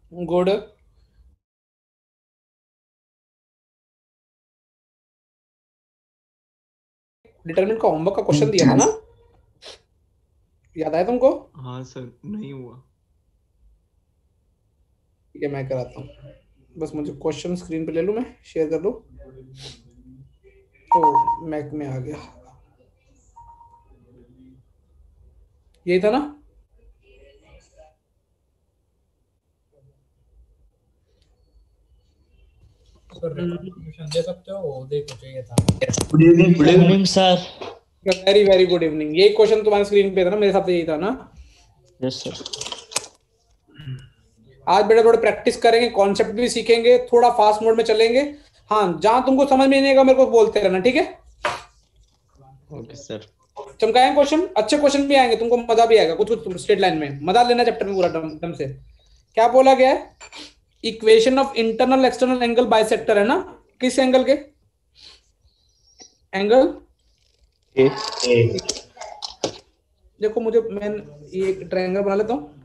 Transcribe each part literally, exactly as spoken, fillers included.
Good. Determinant का homework का question दिया था ना, याद आया तुमको? हाँ सर, नहीं हुआ। ठीक है मैं कराता हूँ, बस मुझे क्वेश्चन स्क्रीन पे ले लूँ, मैं शेयर कर लूँ। तो मैक में आ गया, यही था ना? परमिशन दे सकते हो, देखो चाहिए था। Good evening good evening sir. Very very good evening. यही क्वेश्चन तुम्हारे स्क्रीन पे था ना, मेरे हिसाब से यही था ना? Yes sir. आज बेटा थोड़ा प्रैक्टिस करेंगे, कॉन्सेप्ट भी सीखेंगे, थोड़ा फास्ट मोड में चलेंगे। हाँ, जहां तुमको समझ में नहीं आएगा मेरे को बोलते रहना, ठीक है? Okay sir. चमकाएंगे क्वेश्चन, अच्छे क्वेश्चन भी आएंगे, तुमको मजा भी आएगा, कुछ कुछ स्ट्रेट लाइन में मजा लेना चैप्टर में पूरा ढंग से। क्या बोला गया है? Equation of internal external angle bisector है ना? किस एंगल के? Angle A. देखो मुझे, मैं ये एक ट्रायंगल बना लेता हूं।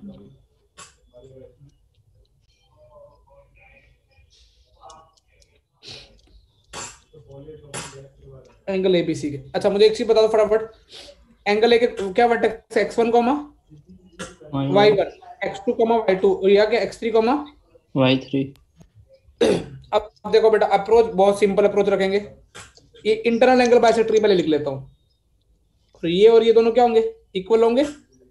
एंगल एबीसी के। अच्छा मुझे एक चीज बता दो फटाफट, एंगल ए के क्या vertex x one comma Y one, x two comma y two, और यहाँ के x three comma y three. अब देखो बेटा, अप्रोच बहुत सिंपल अप्रोच रखेंगे। ये इंटरनल एंगल बाइसेक्टर पहले लिख लेता हूँ, तो ये और ये दोनों क्या होंगे? इक्वल होंगे।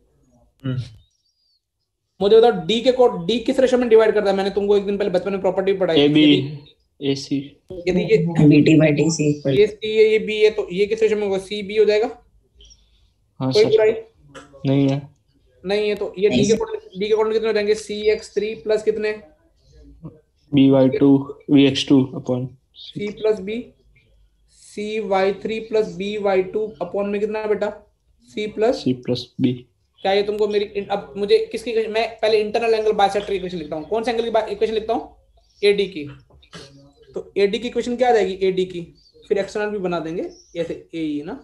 मुझे बताओ डी के कोड, डी किस रेशो में डिवाइड करता है? मैंने तुमको एक दिन पहले बचपन में प्रॉपर्टी पढ़ाई ए थी। बी यदि ए सी यदि ये B T by T C equal ये सी है ये बी है, तो ये किस रेशो में होगा? सी बी हो जाएगा। हाँ कोई सर। बुराई नहीं है। नहीं है, तो ये डी के कोड, डी के कोड कितने हो जाएंगे? सी एक्स थ्री प्लस कितने? B Y two V X two upon C plus B, C Y three plus B Y two upon में कितना है बेटा? C plus C plus B. क्या ये तुमको मेरी, अब मुझे किसकी, मैं पहले इंटरनल एंगल बाइसेक्टर इक्वेशन लिखता हूँ। कौन सा एंगल की इक्वेशन लिखता हूँ? एडी की। तो एडी की इक्वेशन क्या आ जाएगी? एडी की, फिर एक्सटर्नल भी बना देंगे ऐसे ए ई ना।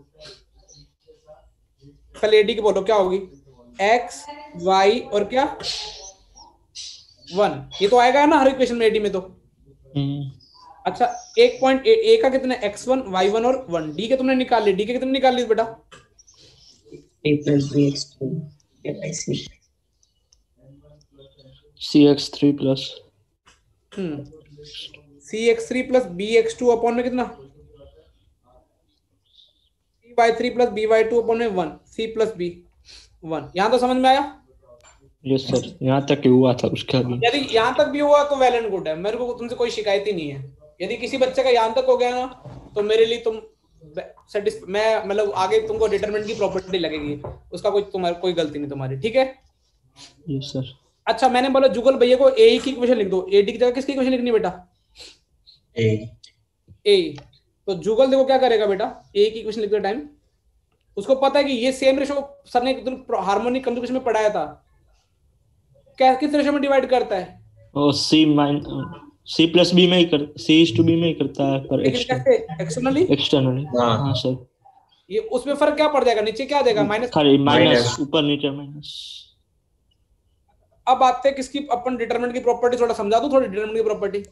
पहले एडी की बोलो क्या होगी? एक्स वाई और क्या वन, ये तो आएगा ना हर इक्वेशन में एडी में तो। अच्छा एक पॉइंट ए, ए का कितने? एक्स वन वाई वन और वन। डी के तुमने निकाल लिए, डी के कितने निकाल लिए बेटा? A plus B X two by C C X three plus hmm C X three plus B X two upon में कितना? C Y three plus B Y two upon में one, C plus B one. यहां तो समझ में आया? Yes sir, यहाँ तक हुआ था, उसके आगे यदि यहां तक भी हुआ तो वेल एंड गुड है, मेरे को तुमसे कोई शिकायत ही नहीं है। यदि किसी बच्चे का यहां तक हो गया ना, तो मेरे लिए तुम सेटिस्फ मैं मतलब आगे तुमको डिटरमिनेंट की प्रॉपर्टी लगेगी, उसका कोई तुम्हारी कोई गलती नहीं तुम्हारी, ठीक है? Yes sir. अच्छा मैंने बोला जुगल भैया को ए की इक्वेशन लिख दो। ए डी की जगह किसकी इक्वेशन लिखनी बेटा? ए ए। तो जुगल देखो क्या करेगा बेटा, ए की इक्वेशन लिखते टाइम उसको पता है कि ये सेम रेशो सर ने हार्मोनिक कंजुगेशन में पढ़ाया था, क्या किस रेशो में डिवाइड करता है? और C mine C plus B में ही कर सी इज टू बी में ही करता है, पर लेकिन कैसे? Externally externally. हाँ सर। ये उसमें फर्क क्या पड़ जाएगा? नीचे क्या आ जाएगा? माइनस खाली माइनस, ऊपर नीचे माइनस। अब आते हैं किसकी, अपन डिटरमिनेंट की प्रॉपर्टी थोड़ा समझा दूं, थोड़ी डिटरमिनेंट की प्रॉपर्टी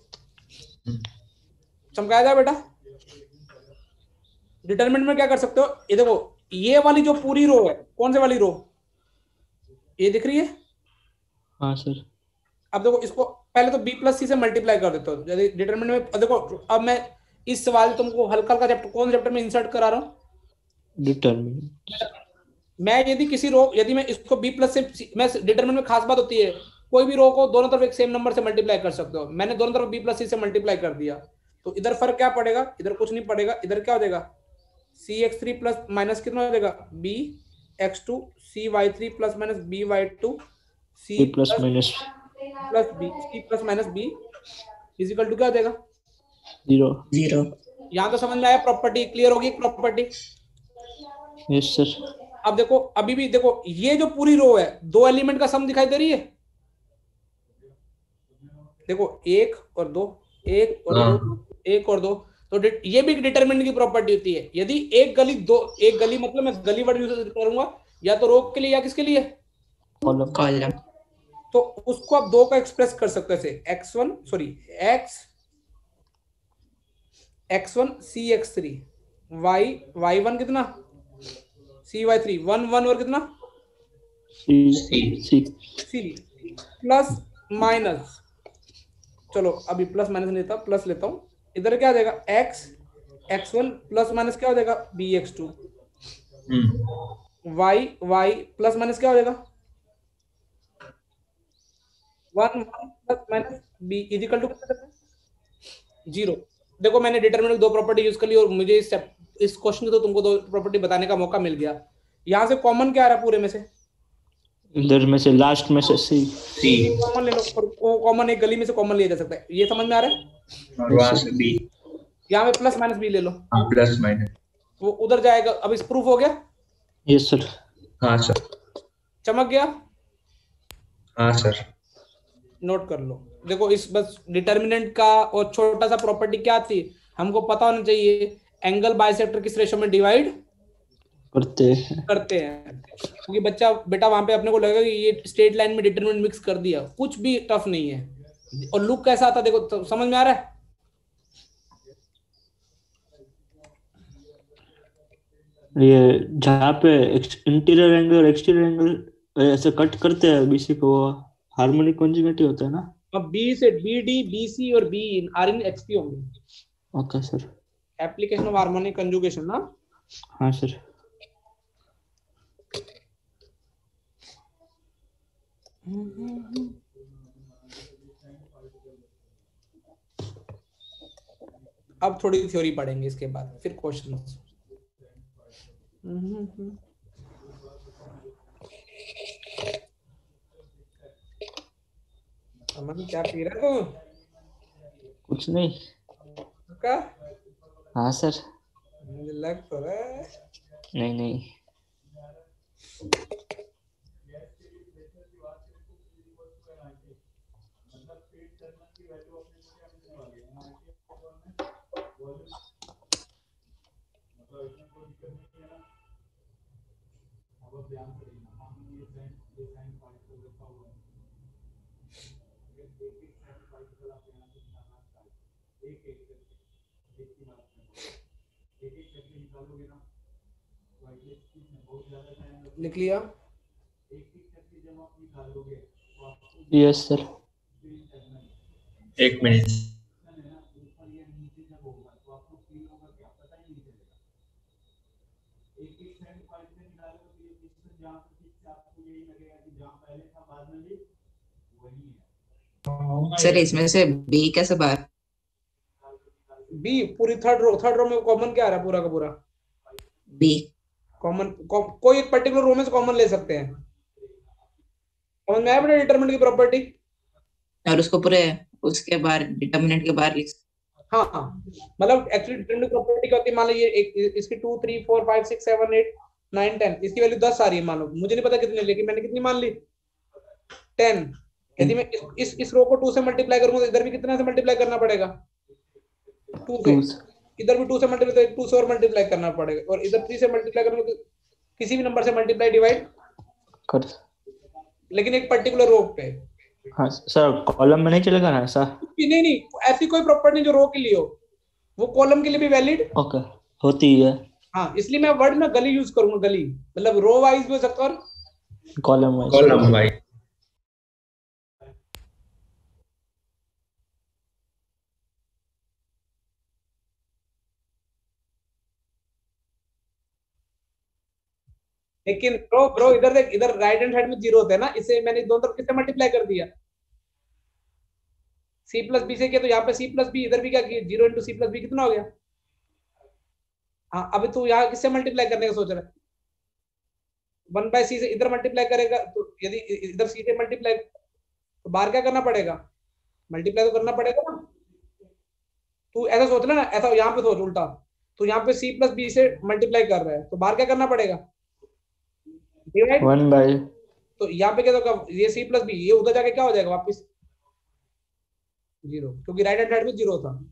चमकाया जाए बेटा। डिटरमिनेंट में क्या कर सकते हो? ये देखो, ये वाली जो पूरी रो है, कौन सी वाली रो? ये दिख रही है? हाँ सर। अब देखो इसको पहले तो b प्लस सी से मल्टीप्लाई कर देते हो यदि डिटरमिनेंट में। देखो अब मैं इस सवाल तुमको हल्का हल्का चैप्टर, कौन चैप्टर में इंसर्ट करा रहा हूँ? डिटरमिनेंट। मैं यदि किसी रो, यदि मैं इसको b प्लस से, मैं डिटरमिनेंट में खास बात होती है, कोई भी रो को दोनों तरफ एक सेम नंबर से मल्टीप्लाई कर सकते हो। मैंने दोनों तरफ b प्लस सी से मल्टीप्लाई कर दिया, तो इधर फर्क क्या पड़ेगा? इधर कुछ नहीं पड़ेगा, इधर क्या हो जाएगा? C X three plus minus कितना हो जाएगा? B X two, C Y three plus minus B Y two, C plus minus plus B, C plus minus B is equal to क्या हो जाएगा? जीरो। जीरो। यहाँ तो समझ में आया? प्रॉपर्टी क्लियर होगी? Property yes sir. अब देखो, अभी भी देखो, ये जो पूरी रो है, दो एलिमेंट का सम दिखाई दे रही है। देखो एक और दो, एक और दो, एक और दो, तो ये भी डिटरमिनेंट की प्रॉपर्टी होती है। यदि एक गली दो, एक गली मतलब मैं गली वर्ड यूज करूंगा या तो रो के लिए या किसके लिए? कॉलम। कॉलम। तो उसको आप दो का एक्सप्रेस कर सकते हैं ऐसे, X one sorry X X one C X three, Y Y one कितना, C Y three, one one और कितना C C. C C, plus minus, चलो अभी प्लस माइनस नहीं लेता, प्लस लेता हूं, इधर क्या आ जाएगा X X one plus minus क्या हो जाएगा B X two, Hmm. Y Y plus minus क्या हो जाएगा one one plus minus B is equal to zero. देखो मैंने डिटरमिनेंट की दो प्रॉपर्टी यूज कर ली और मुझे इस इस क्वेश्चन में तो तुमको दो प्रॉपर्टी बताने का मौका मिल गया। यहाँ से कॉमन क्या आ रहा है पूरे में से, इधर में से लास्ट में से सी C. कॉमन ले लो, और वो कॉमन एक गली में से कॉमन लिया जा सकता है, ये समझ में आ रहा है। और वहां से B. यहाँ पे प्लस माइनस बी ले लो, हाँ प्लस माइनस। वो उधर जाएगा। अब इस प्रूफ हो गया, यस सर। हाँ सर। चमक गया, हाँ सर। नोट कर लो। देखो इस बस डिटर्मिनेंट का और छोटा सा प्रॉपर्टी क्या थी, हमको पता होना चाहिए एंगल बाइसेक्टर किस रेशो में डिवाइड करते हैं। करते हैं, क्योंकि बच्चा बेटा वहां पे अपने को लगेगा कि ये स्ट्रेट लाइन में डिटरमिनेंट मिक्स कर दिया, कुछ भी टफ नहीं है। और लुक कैसा आता देखो, तो समझ में आ रहा है। ये जहाँ पे इंटीरियर एंगल और एक्सटीरियर एंगल ऐसे कट करते हैं बीसी को, हार्मोनिक कॉन्जुगेट होता है ना। अब बी से बी डी बी सी और B in R in X P होंगे, okay sir. Application of harmonic conjugation ना। हाँ सर। अब थोड़ी थ्योरी पढ़ेंगे इसके बाद, फिर क्वेश्चंस। अमन क्या पी रहा है तू? कुछ नहीं। का? हाँ सर। मुझे लग तो रहा है। नहीं नहीं। लिख लिया। Yes sir. एक मिनट। सर इसमें से बी कैसे बाहर? बी पूरी थर्ड रो, थर्ड रो में कॉमन क्या आ रहा है पूरा का पूरा? बी कॉमन को, कोई एक पर्टिकुलर रो में से कॉमन ले सकते हैं। समझ में आया बेटा डिटरमिनेंट की प्रॉपर्टी? और उसको पूरे उसके बाहर डिटर्मिनेंट के बाहर लिख। हाँ हाँ, मतलब एक्चुअली डिटरमिनेंट प्रॉपर्टी क्या होती है, मान लो ये एक इसकी two three four five six seven eight nine ten, इसकी वैल्यू दस आ रही है मान लो, मुझे नहीं पता कितनी, लेकिन मैंने कितनी मान ली टेन। यदि मैं इस इस, इस रो को टू से मल्टीप्लाई करूंगा तो इधर भी कितना से मल्टीप्लाई करना पड़ेगा? टू से। इधर भी टू से मल्टीप्लाई, टू से और मल्टीप्लाई करना पड़ेगा, और इधर थ्री से मल्टीप्लाई करूंगा तो किसी भी नंबर से मल्टीप्लाई डिवाइड कर। लेकिन एक पर्टिकुलर रो पे। हाँ सर, कॉलम में नहीं चलेगा ना ऐसा? नहीं नहीं, ऐसी कोई प्रॉपर्टी नहीं जो रो के लिए हो, वो कॉलम के लिए भी वैलिड ओके होती है। हाँ, इसलिए मैं वर्ड में गली यूज करूंगा, गली मतलब रो वाइज भी हो सकता है और कॉलम वाइज। Column wise. लेकिन ब्रो ब्रो इधर देख, इधर राइट हैंड साइड में जीरो होता है ना, इसे मैंने दोनों तरफ किससे मल्टीप्लाई कर दिया? सी प्लस बी से किया, तो यहाँ पे सी प्लस बी, इधर भी क्या किया, zero into C plus B कितना हो गया? हाँ, अभी तू यहाँ किससे मल्टीप्लाई करने का सोच रहा है? वन बाय सी से इधर मल्टीप्लाई करेगा, तो यदि इधर सी से मल्टीप्लाई, तो बाहर क्या करना पड़ेगा? मल्टीप्लाई तो करना पड़ेगा ना। तू ऐसा सोच ले ना, ऐसा यहाँ पे सोच उल्टा, तो यहाँ पे सी प्लस बी से मल्टीप्लाई कर रहा है, तो बाहर क्या करना पड़ेगा? डिवाइड। One by. तो यहाँ पे क्या होगा, ये सी प्लस बी, ये उधर जाके क्या हो जाएगा वापस? जीरो, क्योंकि राइट हैंड साइड में जीरो था।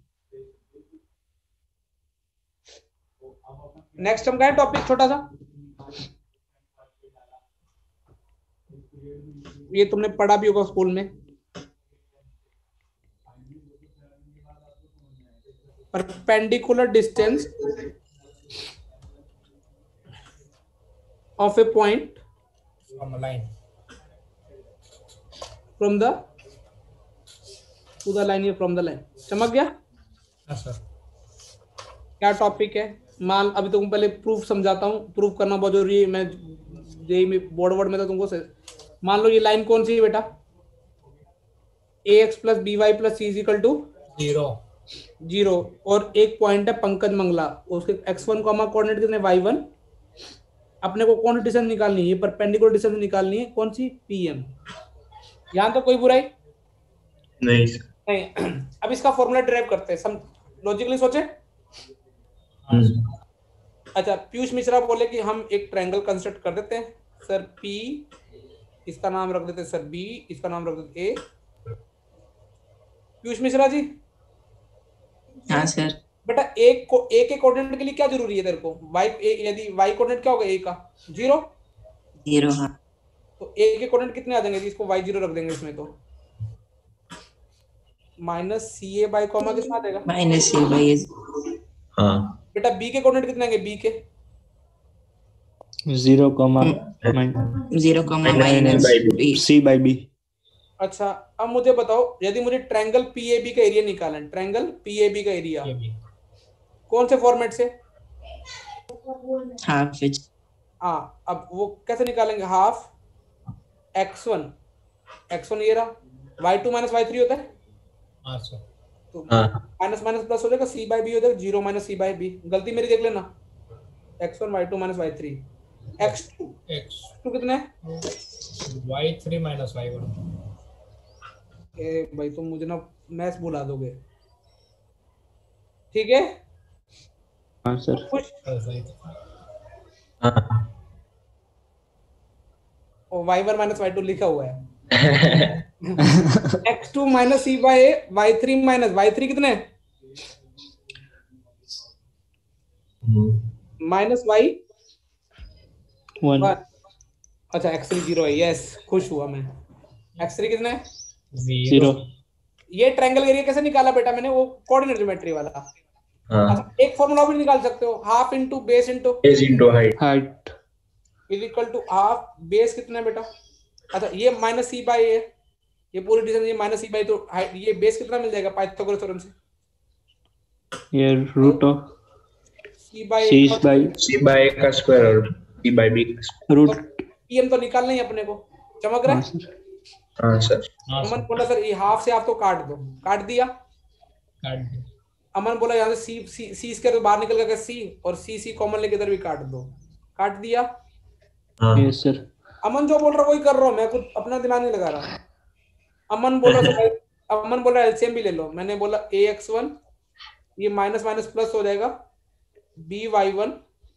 नेक्स्ट हम गए टॉपिक छोटा सा, ये तुमने पढ़ा भी होगा स्कूल में। Perpendicular distance of A point From a line. From the to the line, ये फ्रॉम द लाइन। समझ गया हाँ सर। क्या टॉपिक है? मान अभी तुमको पहले प्रूफ समझाता हूँ, प्रूफ करना बहुत जरूरी है। मैं जेई में बोर्ड वर्ड में था तुमको से। मान लो ये लाइन कौन सी है बेटा? A X plus B Y plus C is equal to zero. Zero. और एक पॉइंट है पंकज मंगला, उसके एक्स वन कॉमा कोऑर्डिनेट कितने? Y one. अपने को कौन सी डिस्टेंस निकालनी है? ये परपेंडिकुलर डिस्टेंस निकालनी है। कौन सी? P M. यहाँ तो कोई बुराई नहीं नहीं। अब इसका फॉर्मूला ड्राइव करते हैं, सम लॉजिकली सोचे। अच्छा, पीयूष मिश्रा बोले कि हम एक ट्रायंगल कंस्ट्रक्ट कर देते हैं सर। पी, इसका नाम रख देते हैं सर बी, इसका नाम रख देते ए। पीयूष मिश्रा जी। हाँ सर। बेटा एक को ए के कोऑर्डिनेट के लिए क्या जरूरी है तेरे को? वाई, यदि वाई कोऑर्डिनेट क्या होगा ए का? जीरो। जीरो। हाँ। तो ए के कोऑर्डिनेट कितने आ जाएंगे? इसको वाई जीरो रख देंगे इसमें, तो minus C A by comma कितना आ जाएगा? Minus C by. हाँ बेटा बी के कोऑर्डिनेट कितने आएंगे? बी के zero comma zero comma minus B. C by B. अच्छा, अब मुझे बताओ, यदि मुझे ट्रायंगल पीएबी का एरिया निकालना है, ट्रायंगल पीएबी का एरिया ये भी। कौन से फॉर्मेट से? Half H. हाँ, अब वो कैसे निकालेंगे? Half X one, X one ये रहा, Y two minus Y three होता है, हाँ सर। तो हाँ माइनस माइनस प्लस हो जाएगा, सी बाई बी हो जाएगा, zero minus C by B. गलती मेरी देख लेना, X one Y two minus Y three. X two X two कितने है? Y three minus Y one. ए भाई तुम मुझे ना मैथ्स बुला दोगे, ठीक है? हाँ सर। खुश? हाँ और Y one minus Y two लिखा हुआ है। X two minus C by A, Y three minus Y three कितने? Minus Y one. अच्छा, एक्स थ्री जीरो है, यस, खुश हुआ मैं। एक्स थ्री कितने? जीरो। ये ट्रायंगल एरिया कैसे निकाला बेटा मैंने? वो कोऑर्डिनेट ज्योमेट्री वाला। हाँ अच्छा, एक फॉर्मूला भी निकाल सकते हो, half into base into as into height. Height is equal to half base कितना है बेटा? अच्छा, ये माइनस सी बाई ए, ये पूरी डिस्टेंस ये माइनस सी बाई, तो height- ये बेस कितना मिल जाएगा पाइथागोरस थ्योरम से? ये root of C by C by C by का स्क्वायर और B by B. Root. PM तो निकालना ही अपने को। चमक रहा हाँ है? सर। हाँ सर। हाँ अमन सर। बोला सर ये हाफ से हाफ तो काट दो, काट दिया। काट दो। अमन बोला यहाँ से सी सी सी स्क्वायर तो बाहर निकल गया सी, और सी सी कॉमन लेके इधर भी काट दो, काट दिया। हाँ यस सर। अमन जो बोल रहा वही कर रहा हूँ मैं, कुछ अपना दिमाग नहीं लगा रहा। अमन बोला तो अमन बोला एलसीएम भी ले लो, मैंने बोला ए एक्स वन, ये माइनस माइनस प्लस हो जाएगा, बी वाई वन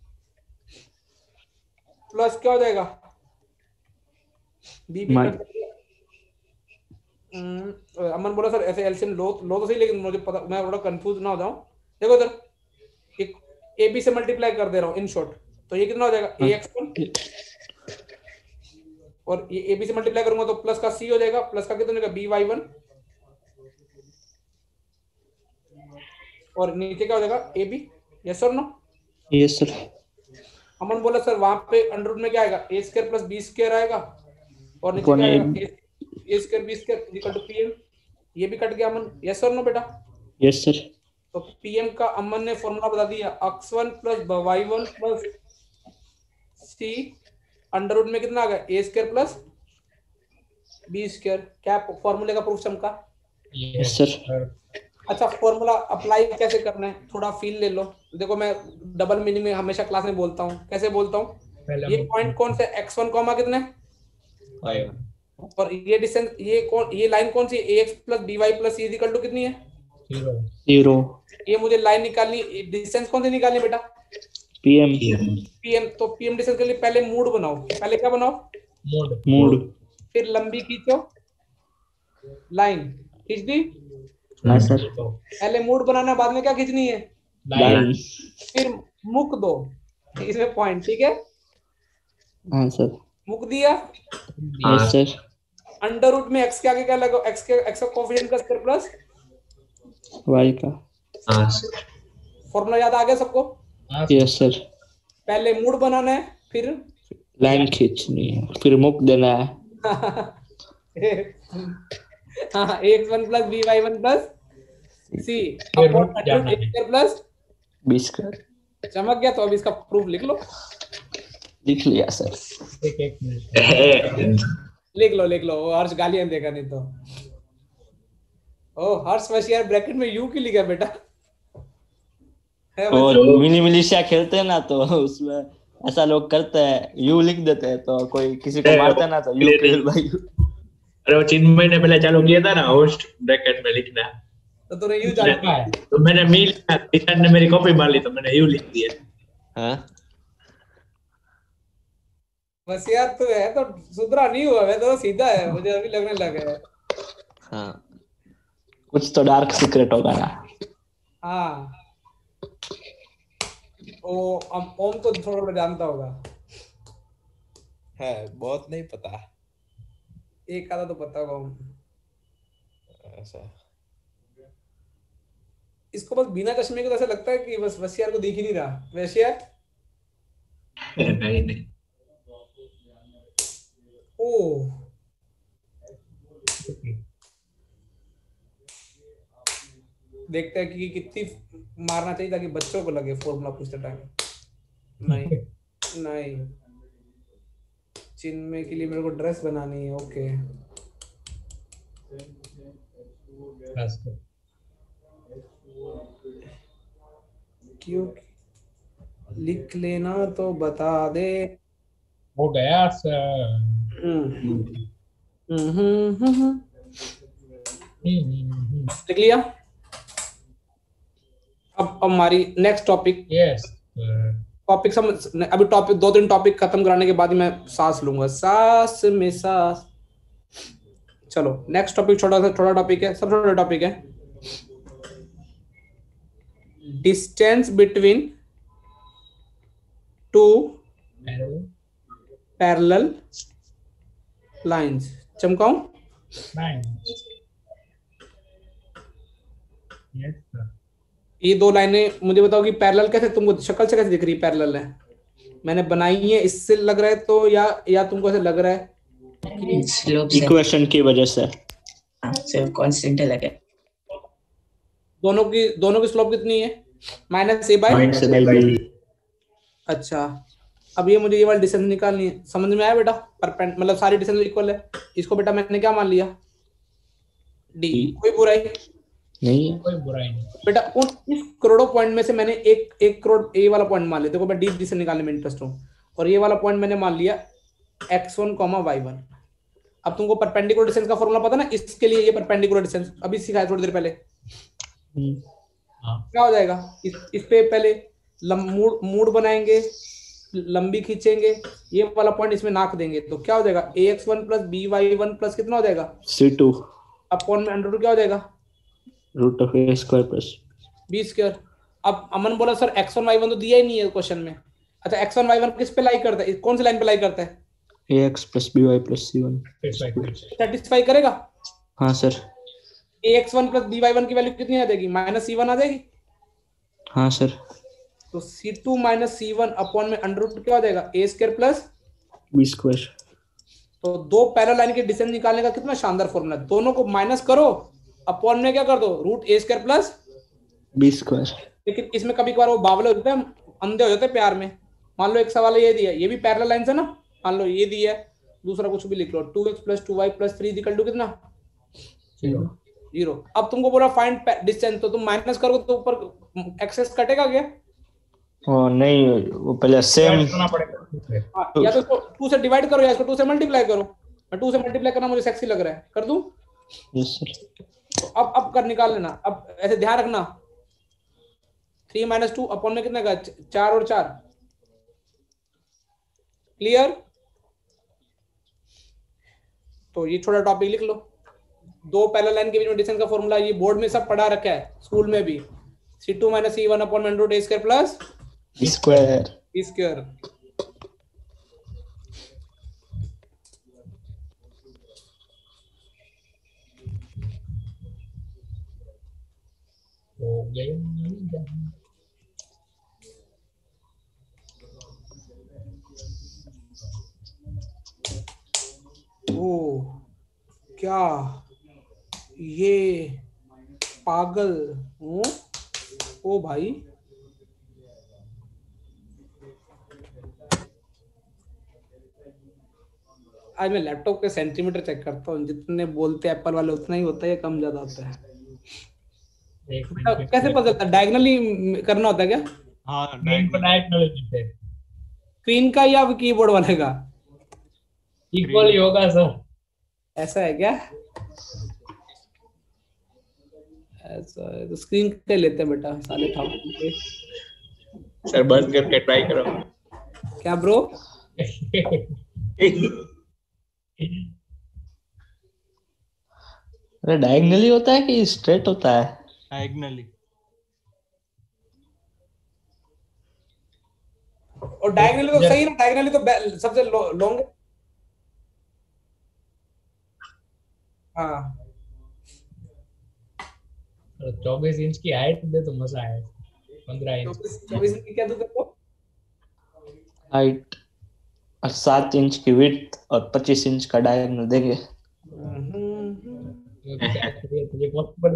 प्लस क्या हो जाएगा? बी बी माइ- हम्म, अमन बोला सर ऐसे एलसीएम लो लो तो सही, लेकिन मुझे पता, मैं थोड़ा कंफ्यूज ना हो जाऊं। देखो इधर एक ए बी से मल्टीप्लाई कर दे रहा हूँ इन शॉर्ट, तो ये कितना हो जाएगा? ए एक्स वन, और ये ए बी से मल्टीप्लाई करूंगा तो प्लस का सी हो जाएगा, प्लस का कितना हो जाएगा? बी वाई वन, और नीचे क्या हो जाएगा? A B. यस और नो? Yes sir. अमन बोला सर वहां पे अंडर रूट में क्या आएगा? A square plus B square आएगा, और नीचे कौन क्या है? आएगा? A square B square equal to PM. ये भी कट गया अमन। यस और नो बेटा? Yes sir. तो पीएम का अमन ने फॉर्मूला बता दिया, X one plus Y one plus C under root में कितना आ गया? A square plus B square. क्या फॉर्मूले का प्रूफ चमका? Yes sir. अच्छा, फॉर्मूला अप्लाई कैसे करना है थोड़ा फील ले लो। देखो मैं डबल मीनिंग में हमेशा क्लास में बोलता हूँ, कैसे बोलता हूँ? ये पॉइंट कौन से? एक्स वन कॉमा कितने, और ये डिस्टेंस, ये कौन, ये लाइन कौन सी? A X plus B Y plus C is equal to कितनी है? जीरो। जीरो। ये मुझे लाइन निकालनी, डिस्टेंस कौन सी निकालनी बेटा? पीएम। पीएम। तो पीएम डिस्टेंस के लिए पहले मूड बनाओ, पहले क्या बनाओ? मोड। मूड। फिर लंबी खींचो लाइन, खींच दी। हाँ सर। पहले मूड बनाना, बाद में क्या खींचनी है? लाइन। फिर मुक दो इसमें पॉइंट, ठीक है? हाँ सर। मुक दिया। हाँ। Yes sir. अंडर रूट में एक्स के आगे क्या लगा, एक्स के एक्स का कोएफिशिएंट का स्क्वायर प्लस वाई का। हाँ सर। फॉर्मूला याद आ गया सबको? हाँ यस सर। पहले मूड बनाना है, फिर लाइन खींचनी है, फिर मुक देना है। हाँ, X one plus B Y one plus C फिर अपॉन रूट जाना है। Square plus B square. चमक गया। तो अब इसका प्रूफ लिख लो। लिख लिया सर। एक एक मिनट। लिख लो लिख लो, वो हर्ष गालियां देगा नहीं तो। ओ हर्ष बस यार ब्रैकेट में यू क्यों लिखा बेटा? है और बस। मिनी मिलिशिया खेलते हैं ना, तो उसमें ऐसा लोग करते हैं, यू लिख देते हैं, तो कोई किसी को मारता है ना तो यू किल बाय यू। अरे वो चिन्मय ने पहले चालू किया था ना होस्ट ब्रैकेट में लिखना, तो तूने यू चालू लिखा है। तो मैंने मी लिखा, टीचर ने मेरी कॉपी मार ली तो मैंने यू लिख दिया। हाँ बस यार, तू है तो सुधरा नहीं हुआ है, तो सीधा है, मुझे अभी लगने लगा है। हाँ, कुछ तो डार्क सीक्रेट होगा ना। हाँ, ओ हम ओम तो थोड़ा थोड़ा जानता होगा। है, बहुत नहीं पता एक आधा तो पता होगा ओम। ऐसा। इसको बस बिना चश्मे के तो ऐसा लगता है कि बस वशियार को दिख ही नहीं रहा। वशियार नहीं नहीं। ओ देखते हैं कि कितनी मारना चाहिए ताकि बच्चों को लगे फॉर्मूला पूछते टाइम। नहीं नहीं, चिन्मय के लिए मेरे को ड्रेस बनानी है। ओके, क्यों लिख लेना तो बता दे। हो गया सर। हम्म हम्म हम्म हम्म लिख लिया। अब हमारी नेक्स्ट टॉपिक यस टॉपिक समझ, अभी टॉपिक दो तीन टॉपिक खत्म कराने के बाद ही मैं सांस लूंगा, सांस में सांस। चलो नेक्स्ट टॉपिक, छोटा सा छोटा टॉपिक है, सब छोटा टॉपिक है। Distance between two parallel lines. चमकाऊं? Yes sir. ये दो लाइनें मुझे बताओ कि पैरेलल कैसे, तुमको शक्ल से कैसे दिख रही है पैरेलल है? मैंने बनाई है इससे लग रहा है तो, या या तुमको ऐसे लग रहा है स्लोप से इक्वेशन की वजह से। सिर्फ कांस्टेंट लगे। दोनों की दोनों की स्लोप कितनी है? Minus A by. Minus A by B. अच्छा, अब ये मुझे ये वाली डिस्टेंस निकालनी है। समझ में आया बेटा? परपेंड मतलब सारी डिस्टेंस इक्वल है। इसको बेटा मैंने क्या मान लिया? डी। कोई बुराई नहीं है। कोई बुराई नहीं। बेटा उन इस करोड़ों पॉइंट में से मैंने एक एक करोड़ ए वाला पॉइंट मान लिया। देखो मैं डी डिस्टेंस निकालने में इंटरेस्ट हूँ, और ये वाला पॉइंट मैंने मान लिया X one comma Y one. अब तुमको परपेंडिकुलर डिस्टेंस का फॉर्मूला पता ना, इसके लिए ये परपेंडिकुलर डिस्टेंस अभी सिखाया थोड़ी देर पहले। क्या हो जाएगा? इस, इस पे पहले मूड मूड बनाएंगे, लंबी खींचेंगे, ये वाला पॉइंट इसमें नाक देंगे, तो क्या हो जाएगा? A X one plus B Y one plus कितना हो जाएगा? सी टू अपॉन में अंडर रूट क्या हो जाएगा? Root of A square plus B square. अब अमन बोला sir X one Y one तो दिया ही नहीं है क्वेश्चन में। अच्छा, एक्स वन वाई वन किस पे लाई करता है, कौन सी लाइन पे लाई करता है? A X plus B Y plus C one. Satisfy करेगा? हाँ sir. A X one plus B Y one की वैल्यू कितनी आ जाएगी? माइनस सी वन आ जाएगी। हाँ सर। तो C two minus C one upon में अंडर रूट क्या हो जाएगा? A square plus B square. तो दो पैरेलल लाइन के डिस्टेंस निकालने का कितना शानदार फॉर्मूला। दोनों को माइनस करो, अपॉन में क्या कर दो? Root A square plus B square. लेकिन इसमें कभी कभार वो बावले हो जाते हैं, अंधे हो जाते हैं प्यार में। मान लो एक सवाल ये दिया, ये भी पैरेलल लाइन है ना, मान लो ये दिया है, दूसरा कुछ भी लिख लो, two X plus two Y plus three equal to कितना? जीरो। अब तुमको बोला फाइंड डिस्टेंस, तो तुम माइनस करोगे तो ऊपर एक्सेस कटेगा क्या? ओ नहीं, वो पहले सेम करना पड़ेगा। हाँ, या तो इसको टू से डिवाइड करो या इसको टू से मल्टीप्लाई करो। मैं टू से मल्टीप्लाई करना मुझे सेक्सी लग रहा है, कर दूं? Yes sir. तो अब अब कर निकाल लेना। अब ऐसे ध्यान रखना, थ्री माइनस टू अपॉन में कितने का? चार और चार। क्लियर? तो ये छोटा टॉपिक लिख लो। दो पैरेलल लाइन के बीच में डिस्टेंस का फॉर्मूला ये बोर्ड में सब पढ़ा रखा है, स्कूल में भी। C two minus C one upon में root A square plus square B square. गया। ओ क्या ये पागल हूँ? ओ भाई आज मैं लैपटॉप के सेंटीमीटर चेक करता हूँ, जितने बोलते हैं एप्पल वाले उतना ही होता है या कम ज्यादा होता है? एक बेटा, कैसे पता चलता है? डायगनली करना होता है क्या? हाँ डायगोनल है। स्क्रीन का या कीबोर्ड वाले का? इक्वल ही होगा सर। ऐसा है क्या? ऐसा है तो स्क्रीन का लेते हैं बेटा, साले ठाकुर के। सर बंद करके ट्राई करो। क्या ब्रो? अरे डायगनली होता है कि स्ट्रेट होता है? डायगोनली। और डायगनली तो सही ना, डायगनली तो बे- सबसे लॉन्ग। हाँ चौबीस इंच की हाइट दे तो मजा आए। पंद्रह इंच चौबीस चौबीस की क्या दूं तेरे को? हाइट और सात इंच की विड्थ और पच्चीस इंच का डायगोनल देंगे। तो क्या करिए, तो ये पॉसिबल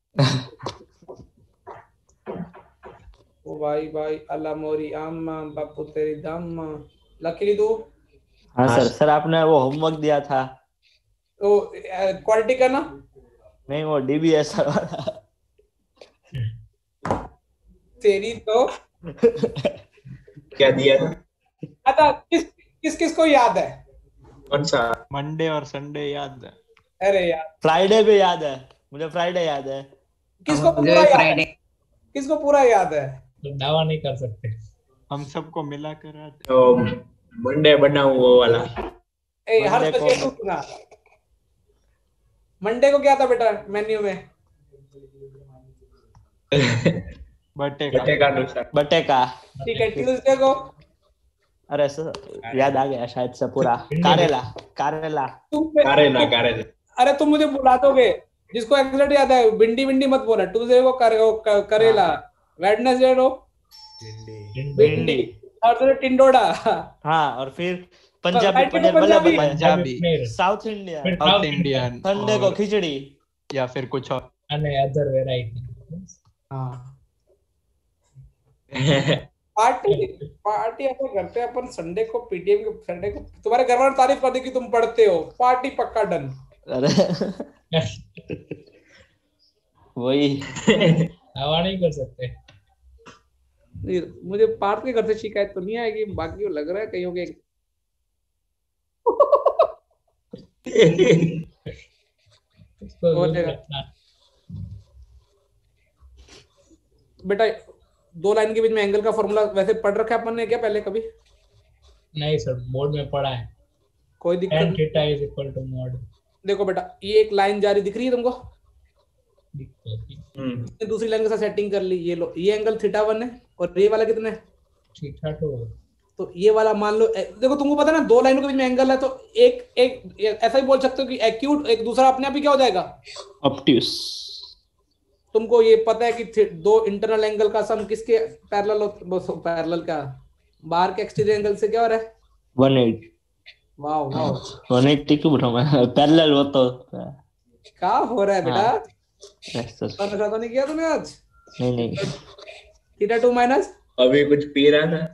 ओ भाई भाई अल्लाह मोरी अम्मा बापू तेरी दम्मा लकीली दो। हाँ हाँ सर। सर आपने वो होमवर्क दिया था? तो क्वालिटी का ना? नहीं, वो डीबीएस वाला। तेरी तो क्या दिया था? अच्छा किस किस किस को याद है? कौन सा? मंडे और संडे याद है। अरे यार फ्राइडे भी याद है मुझे, फ्राइडे याद है। किसको मुझे पूरा याद है? फ्राइडे किसको पूरा याद है? तो दावा नहीं कर सकते। हम सबको मिला कर तो मंडे बनाऊं वो वाला। ए हर मंडे को सब्जेक्ट को सुना। मंडे को क्या था बेटा मेन्यू में? बटे बटे का नुकसान। बटे का। ठीक है ट्यूसडे को? अरे सर याद आ गया शायद से पूरा। कारेला कारेला। तुम कारे ना कारे ना। अरे तुम मुझे बुला दोगे जिसको एग्जैक्ट याद है। भिंडी भिंडी मत बोला। ट्यूसडे को कर, कर, करेला। वेडनेसडे को भिंडी। थर्सडे टिंडोडा। हाँ और फिर पंजाबी फ्राइडे को पनीर भले पंजाबी। भले। Punjabi South Indian. South Indian Sunday को खिचड़ी। या फिर कुछ और अदर वेराइटी। हाँ पार्टी पार्टी अपन करते हैं अपन संडे को पीटीएम के संडे को। तुम्हारे घर वाले तारीफ करते कि तुम पढ़ते हो। पार्टी पक्का डन। अरे वही दावा नहीं कर सकते। मुझे पार्थ के घर से शिकायत तो नहीं आएगी, बाकी वो लग रहा है कहीं के। बेटा दो लाइन के बीच में एंगल का फॉर्मूला वैसे पढ़ रखा है अपन ने क्या पहले कभी? नहीं सर बोर्ड में पढ़ा है। कोई दिक्कत tan नहीं। Theta is equal to mod. देखो बेटा ये एक लाइन जा रही दिख रही है तुमको? हम्म दूसरी लाइन के साथ सेटिंग कर ली। ये लो ये एंगल थीटा वन है और ये वाला कितना है? Theta two. तो ये वाला मान लो ए- देखो तुमको पता है ना दो लाइनों के बीच में एंगल है तो एक एक ए- ऐसा ही बोल सकते हो कि एक्यूट एक दूसरा अपने आप ही क्या हो जाएगा? ऑब्ट्यूस। तुमको ये पता है कि थी- दो इंटरनल एंगल का सम किसके पैरेलल पैरेलल का बाहर के एक्सटीरियर एंगल से क्या हो रहा है? वन एट वाह वाह वन एट्टी क्यों बोल रहा हूँ? पैरेलल वो तो क्या हो रहा है बेटा? हाँ। ऐसा- नशा तो नहीं किया तूने आज? नहीं नहीं थीटा टू माइनस अभी कुछ पी रहा था।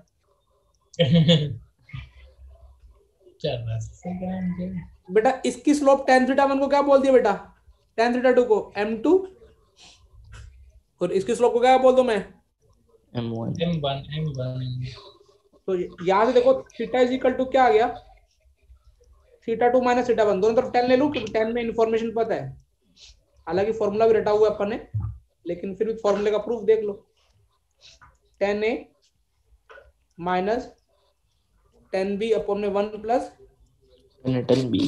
बेटा इसकी स्लोप tan थीटा वन को क्या बोल दिया बेटा? tan थीटा टू को एम टू और इसकी स्लोप को क्या बोल दूं मैं? M one. M one M one. तो यहां से देखो थीटा इज इक्वल टू क्या आ गया? Theta two minus theta one. दोनों तरफ tan ले लूं क्योंकि tan में इंफॉर्मेशन पता है। हालांकि फॉर्मूला भी रटा हुआ है अपन ने लेकिन फिर भी फॉर्मूले का प्रूफ देख लो। tan a minus tan b upon में वन प्लस। Tan B.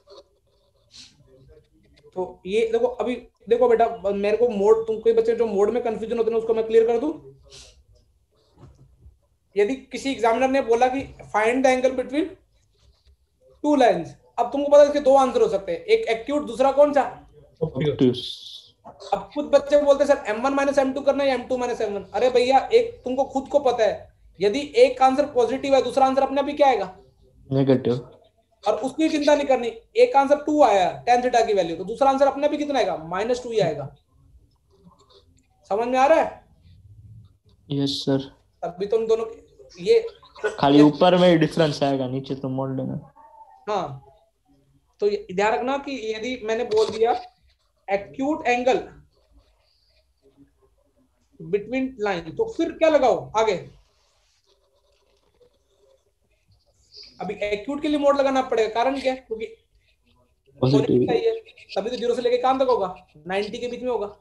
तो ये देखो अभी देखो बेटा मेरे को मोड तुम कोई बच्चे जो मोड में कंफ्यूजन होते हैं उसको मैं क्लियर कर दूं। यदि किसी एग्जामिनर ने बोला कि find the angle between two lines, अब तुमको पता है इसके दो आंसर हो सकते हैं। एक एक्यूट दूसरा कौन सा? ऑब्ट्यूस। अब कुछ बच्चे बोलते हैं sir M one minus M two करना है M two minus M one. अरे भैया एक तुमको खुद को पता है यदि एक आंसर पॉजिटिव है दूसरा आंसर अपने आप ही क्या आएगा नेगेटिव। और उसकी चिंता नहीं करनी, एक आंसर टू आया टेन थीटा की वैल्यू तो दूसरा आंसर अपने भी कितना आएगा माइनस टू ही आएगा। समझ में आ रहा है? Yes sir. अभी तुम दोनों ये खाली ऊपर में ही डिफरेंस आएगा, नीचे तो मोड़ लेना। हाँ तो ध्यान रखना कि यदि मैंने बोल दिया एक्यूट एंगल बिटवीन लाइन तो फिर क्या लगाओ आगे। अभी एक्यूट के लिए मोड लगाना पड़ेगा, कारण क्या? क्योंकि पॉजिटिव चाहिए तभी तो जीरो से लेके कहां तक होगा नाइंटी के बीच में होगा।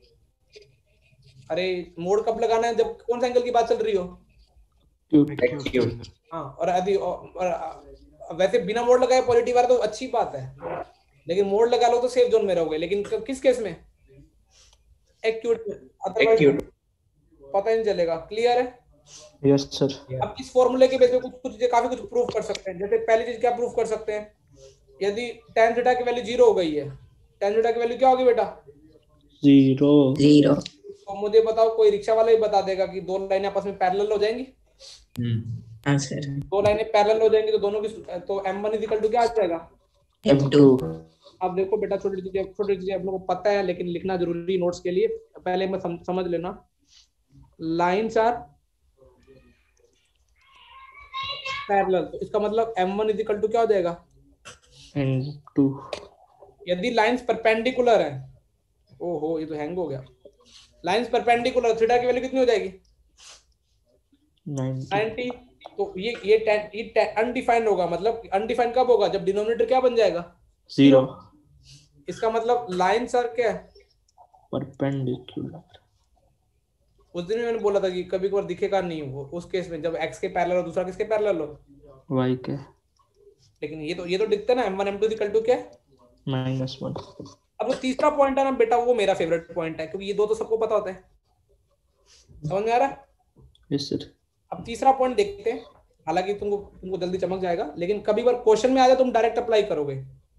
अरे मोड कब लगाना है? जब कौन सा एंगल की बात चल रही हो? एक्यूट। हाँ और यदि और, और वैसे बिना मोड लगाए पॉजिटिव वाला तो अच्छी बात है, लेकिन मोड लगा लो तो सेफ जोन में रहोगे। लेकिन किस केस में? एक्यूट में, अदरवाइज पता ही नहीं चलेगा। क्लियर है? Yes sir. अब इस फॉर्मूले के बेस पे कुछ कुछ चीजें काफी कुछ प्रूफ कर सकते हैं। जैसे पहली चीज क्या प्रूफ कर सकते हैं, यदि tan थीटा की वैल्यू जीरो हो गई है, tan थीटा की वैल्यू क्या होगी बेटा? जीरो। जीरो। तो मुझे बताओ, कोई रिक्शा वाला ही बता देगा कि दो लाइनें आपस में पैरेलल हो जाएंगी। हाँ सर। दो लाइनें पैरेलल हो जाएंगी तो दोनों की तो एम वन इक्वल टू क्या आ जाएगा? M two. अब देखो बेटा छोटी चीजें छोटी चीजें आप लोगों को पता है लेकिन लिखना जरूरी नोट्स के लिए। पहले मैं सम, समझ लेना। लाइन्स आर पैरेलल तो इसका मतलब M one is equal to क्या हो जाएगा? M two. यदि लाइंस परपेंडिकुलर है, ओहो ये तो हैंग हो गया। लाइंस परपेंडिकुलर, थीटा की वैल्यू कितनी हो जाएगी? नाइंटी। तो ये ये tan ये अनडिफाइंड होगा। मतलब अनडिफाइंड कब होगा? जब डिनोमिनेटर क्या बन जाएगा? जीरो। इसका मतलब लाइंस आर क्या है? परपेंडिकुलर। उस दिन मैंने बोला था कि कभी कभार दिखेगा नहीं वो उस केस में जब x के पैरेलल हो दूसरा किसके पैरेलल हो? y के। लेकिन ये तो ये तो दिखता है ना M one M two equal to क्या है? Minus one. अब जो तीसरा पॉइंट है ना बेटा वो मेरा फेवरेट पॉइंट है, क्योंकि ये दो तो सबको पता होता है। समझ में आ रहा है? Yes sir. अब तीसरा पॉइंट देखते हैं। हालांकि तुमको तुमको जल्दी चमक जाएगा, लेकिन कभी बार क्वेश्चन में आ जाए तुम डायरेक्ट अप्लाई करोगे।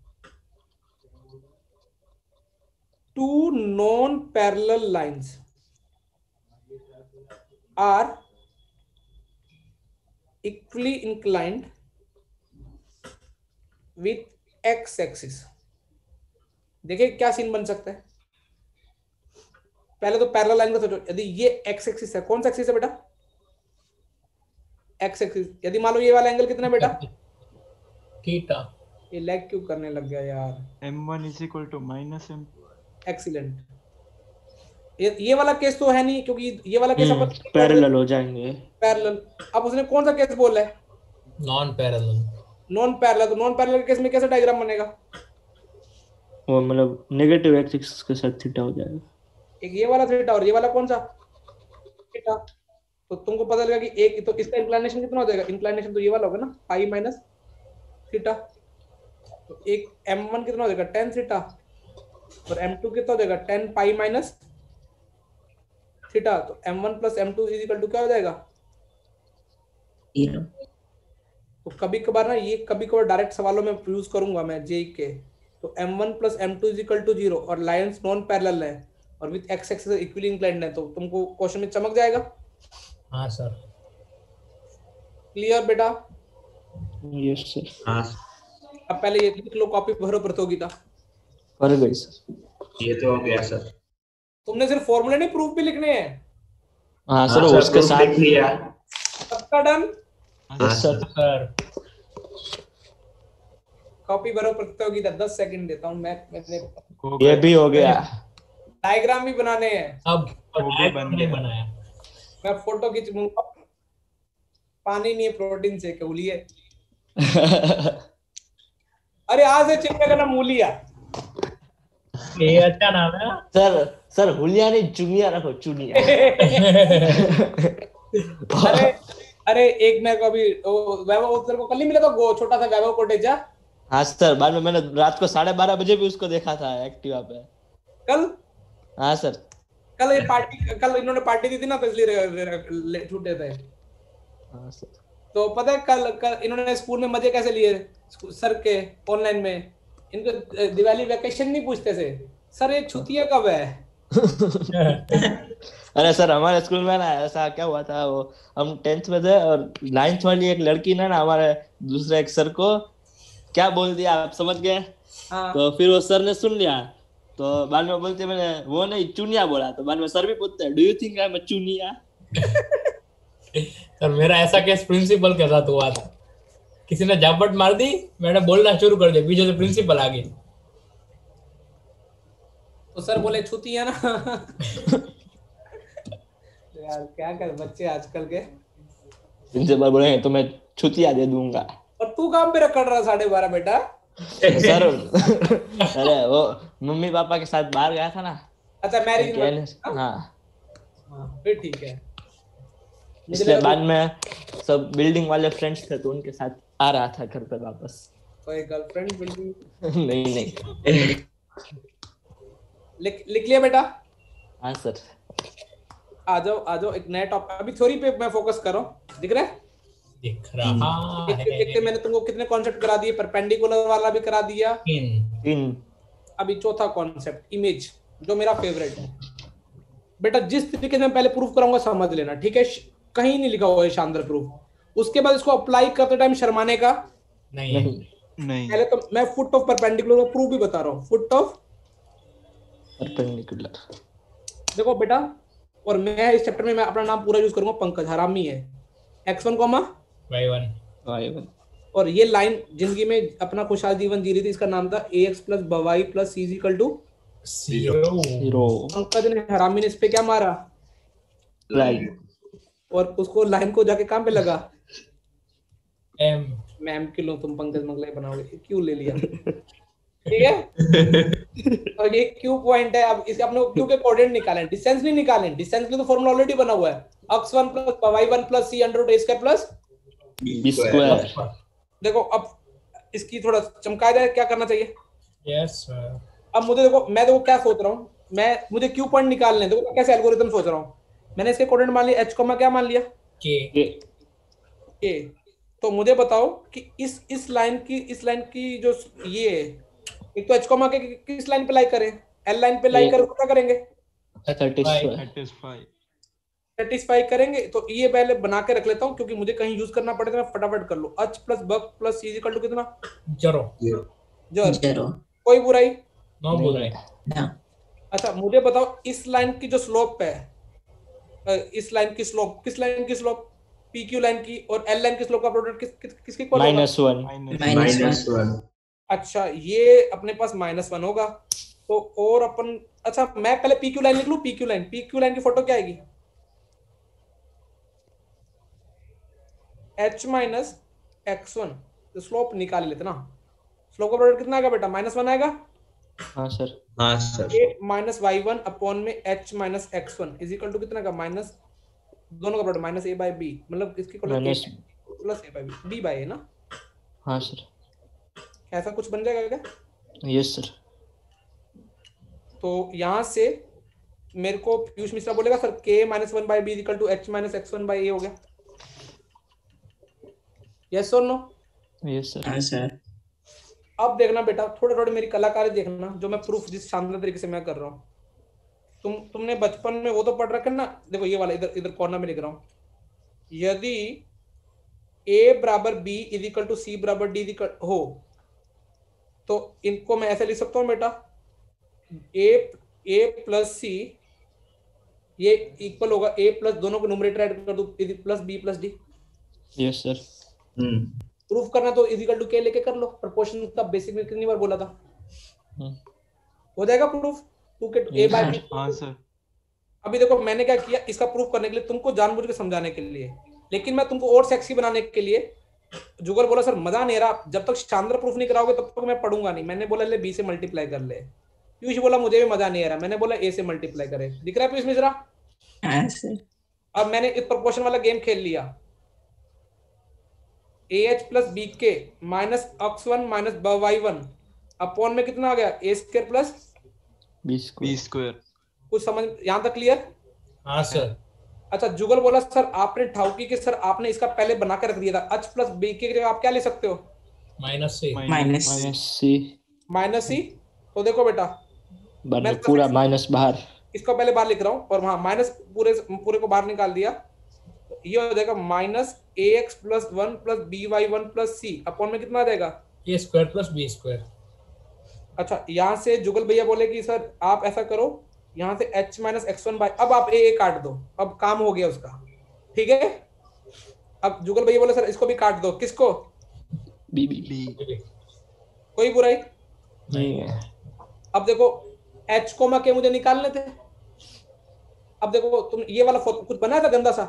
Two non parallel lines are equally inclined with X axis. देखिए क्या सीन बन सकता है। पहले तो पैरेलल लाइन का सोचो। यदि ये एक्स एक्सिस है, कौन सा एक्सिस है बेटा? X axis. यदि मान लो ये वाला एंगल कितना है बेटा? थीटा। ये लैग क्यों करने लग गया यार? M one is equal to minus M. Excellent. ये ये वाला केस तो है नहीं, क्योंकि ये वाला केस अपन पैरेलल हो जाएंगे। पैरेलल। अब उसने कौन सा केस बोला है? Non parallel. Non parallel. तो नॉन पैरेलल केस में कैसे डायग्राम बनेगा? वो मतलब नेगेटिव एक्सिस के साथ थीटा हो जाएगा। एक ये वाला थीटा और ये वाला कौन सा थीटा। तो तुमको पता लगेगा कि एक तो इसका इंक्लिनेशन कितना हो जाएगा? इंक्लिनेशन तो ये वाला होगा ना, पाई माइनस थीटा। तो एक एम वन कितना हो जाएगा? Tan theta. और एम टू कितना हो जाएगा? Tan pi minus theta. तो M one plus M two is equal to क्या हो जाएगा? जीरो। तो कभी कभार ना ये कभी कभार डायरेक्ट सवालों में यूज करूंगा मैं जेई के। तो M one plus M two is equal to zero और लाइंस नॉन पैरेलल है और with X axis equally inclined है, तो तुमको क्वेश्चन में चमक जाएगा। हाँ सर। क्लियर बेटा? Yes sir. हाँ अब पहले ये लिख लो, कॉपी भरो प्रतियोगिता। कर गई सर। ये तो हो गया सर। तुमने सिर्फ फॉर्मूले नहीं प्रूफ भी लिखने हैं। हाँ हाँ सर सर, उसके proof साथ लिख लिया। सबका done? Yes sir. Sir copy भरो प्रतियोगिता। दस सेकंड देता हूं मैं। मैंने ये भी हो गया। डायग्राम भी बनाने हैं। अब भी बन नहीं गया। बनाया। मैं फोटो खींच लूंगा। पानी नहीं है, प्रोटीन से कहूलिए। अरे आज से चिमटे का नाम मूलिया। ये अच्छा नाम है। सर सर हुलिया नहीं चुनिया रखो, चुनिया। अरे अरे एक मेरे को अभी वैभव उत्तर को कल नहीं मिला था, वो छोटा सा वैभव कोटेचा। हाँ सर, बाद में मैंने रात को साढ़े बारह बजे भी उसको देखा था एक्टिवा पे। कल हाँ सर। कल ये पार्टी कल इन्होंने पार्टी दी थी ना, तो इसलिए छूटे थे। हाँ सर। तो पता है कल कल इन्होंने स्कूल में मजे कैसे लिए सर के ऑनलाइन में। इनको दिवाली वेकेशन नहीं पूछते थे, सर ये छुतिया कब है? अरे सर हमारे स्कूल में ना ऐसा क्या हुआ था, वो हम टेंथ में थे और नाइन्थ वाली एक लड़की ने ना हमारे दूसरे एक सर को क्या बोल दिया, आप समझ गए? हाँ। तो फिर वो सर ने सुन लिया, तो बाद में बोलते मैंने वो नहीं चुनिया बोला, तो बाद में सर भी पूछते हैं do you think I am a चुनिया? सर मेरा ऐसा केस प्रिंसिपल के साथ हुआ था, किसी ने झापट मार दी, मैंने बोलना शुरू कर दिया, पीछे से प्रिंसिपल आ गई। तो सर बोले छुतिया ना। यार क्या कर बच्चे आजकल के। प्रिंसिपल बोले तो मैं छुतिया दे दूंगा। और तू काम पे रखड़ रहा साढ़े बारह बेटा? सर अरे वो मम्मी पापा के साथ बाहर गया था ना। अच्छा मैरिज। हाँ फिर ठीक है। इसलिए बाद में सब बिल्डिंग वाले फ्रेंड्स थे तो उनके साथ आ रहा था घर पे वापस। कोई गर्लफ्रेंड बिल्डिंग? नहीं नहीं। लिख लिख लिया बेटा? हाँ सर। आ जाओ आ जाओ, एक नया टॉपिक। अभी थ्योरी पे मैं फोकस कर रहा हूँ, दिख रहा है? दिख रहा है। देखते मैंने तुमको कितने कॉन्सेप्ट करा दिए, परपेंडिकुलर वाला भी करा दिया। तीन। अभी चौथा कॉन्सेप्ट इमेज, जो मेरा फेवरेट है बेटा। जिस तरीके से मैं पहले प्रूफ कराऊंगा समझ लेना, ठीक है? कहीं नहीं लिखा हुआ है शानदार प्रूफ। उसके बाद इसको अप्लाई करते टाइम शर्माने का नहीं नहीं। पहले तो मैं फुट ऑफ परपेंडिकुलर का प्रूफ भी बता रहा हूँ। फुट ऑफ परपेंडिकुलर देखो बेटा, और मैं इस चैप्टर में मैं अपना नाम पूरा यूज करूंगा, पंकज हरामी है। X one comma Y one Y one. और ये लाइन जिंदगी में अपना खुशहाल जीवन जी रही थी, इसका नाम था A X plus Y plus C equal to zero. Pankaj ने हरामी ने इस पे क्या मारा? राइट। और उसको लाइन को जाके काम पे लगा एम। मैं एम क्यों लूं, तुम पंकज मंगले बनाओगे, क्यों ले लिया? ठीक है। और ये क्यू पॉइंट है। अब इसे अपने क्यू के कोऑर्डिनेट निकालें, डिस्टेंस नहीं निकालें। डिस्टेंस के लिए तो फॉर्मूला ऑलरेडी बना हुआ है, X one plus Y one plus C under root A square plus B square. देखो अब इसकी थोड़ा चमकाया जाए, क्या करना चाहिए? Yes sir. अब मुझे देखो, मैं देखो क्या सोच रहा हूँ, मैं मुझे क्यू पॉइंट निकालने हैं। देखो मैं कैसे एल्गोरिथम सोच रहा हूँ। मैंने इसके कोऑर्डिनेट मान लिया, एच कॉमा क्या मान लिया? के। ए। तो मुझे बताओ कि इस इस लाइन की इस लाइन की जो ये एक तो एच कॉमा के किस लाइन पे लाई करें? एल लाइन पे लाई करें तो क्या करेंगे? सेटिस्फाई करेंगे। तो ये पहले बना के रख लेता हूँ, क्योंकि मुझे कहीं यूज करना पड़ेगा, मैं फटाफट कर लो। H plus BK plus C equal to कितना? जीरो। जर जीरो। कोई बुराई? नो बुराई। अच्छा मुझे बताओ, इस लाइन की जो स्लोप है, इस लाइन की स्लोप, किस लाइन की स्लोप? पी क्यू लाइन की। और एल लाइन की स्लोप का प्रोडक्ट किस, किस किसके इक्वल होगा? Minus one. Minus one. अच्छा ये अपने पास माइनस वन होगा। तो और अपन, अच्छा मैं पहले पी क्यू लाइन लिख लूं। P Q line P Q line की फोटो क्या आएगी? H minus X one. तो स्लोप निकाल लेते ना। स्लोप का प्रोडक्ट कितना आएगा बेटा? माइनस वन आएगा। हाँ सर। हाँ sir. A minus Y one upon में H minus X one is equal to कितना का? माइनस दोनों का product minus A by B, मतलब इसकी minus plus A by B, B by A ना। हाँ सर। ऐसा कुछ बन जाएगा क्या? Yes sir. तो यहां से मेरे को पीयूष मिश्रा बोलेगा सर के minus one by B is equal to H minus X one by A हो गया। यस और नो? Yes sir. हाँ सर। अब देखना बेटा, थोड़े थोड़े मेरी कलाकारी देखना, जो मैं प्रूफ जिस शानदार तरीके से मैं कर रहा हूँ। तुम तुमने बचपन में वो तो पढ़ रखा है ना। देखो ये वाला इधर इधर कॉर्नर में लिख रहा हूँ, यदि a बराबर b is equal to C बराबर डी हो, तो इनको मैं ऐसे लिख सकता हूँ बेटा, a a प्लस सी ये इक्वल होगा a प्लस दोनों को न्यूमरेटर ऐड कर दो plus b plus D. Yes sir. Proof करना तो इज इक्वल टू के लेके कर लो। प्रोपोर्शन का बेसिक में कितनी बार बोला था? हो जाएगा प्रूफ टू के ए बाय बी। हाँ सर। अभी देखो मैंने क्या किया, इसका प्रूफ करने के लिए तुमको जानबूझ के समझाने के लिए, लेकिन मैं तुमको और सेक्सी बनाने के लिए। जुगल बोला सर मजा नहीं रहा, जब तक शानदार प्रूफ नहीं कराओगे तब तक मैं पढ़ूंगा नहीं। मैंने बोला ले बी से मल्टीप्लाई कर ले। पीयूष बोला मुझे भी मजा नहीं आ रहा, मैंने बोला ए से मल्टीप्लाई करे। दिख रहा है पीयूष मिश्रा? हाँ सर। अब मैंने इस प्रोपोर्शन वाला गेम खेल लिया। A H plus B K minus X one minus Y one upon में कितना आ गया? A square plus B B square. कुछ समझ यहाँ तक क्लियर? हाँ सर। अच्छा जुगल बोला सर आपने ठाउकी के सर आपने इसका पहले बना के रख दिया था। एच प्लस बी के जगह आप क्या ले सकते हो? Minus C. Minus minus C. Minus C. तो देखो बेटा बाहर मैं पूरा माइनस बाहर। इसको पहले बाहर लिख रहा हूँ और हाँ माइनस पूरे पूरे को बाहर निकाल दिया तो ये हो जाएगा minus A X plus one plus B Y one plus C upon में कितना आ जाएगा A square plus B square. अच्छा यहाँ से जुगल भैया बोले कि सर आप ऐसा करो यहाँ से h minus X one by अब आप ए ए काट दो अब काम हो गया उसका ठीक है। अब जुगल भैया बोले सर इसको भी काट दो किसको बी बी B कोई बुराई नहीं है। अब देखो h कोमा के मुझे निकालने थे अब देखो तुम ये वाला फो- कुछ बनाया था गंदा सा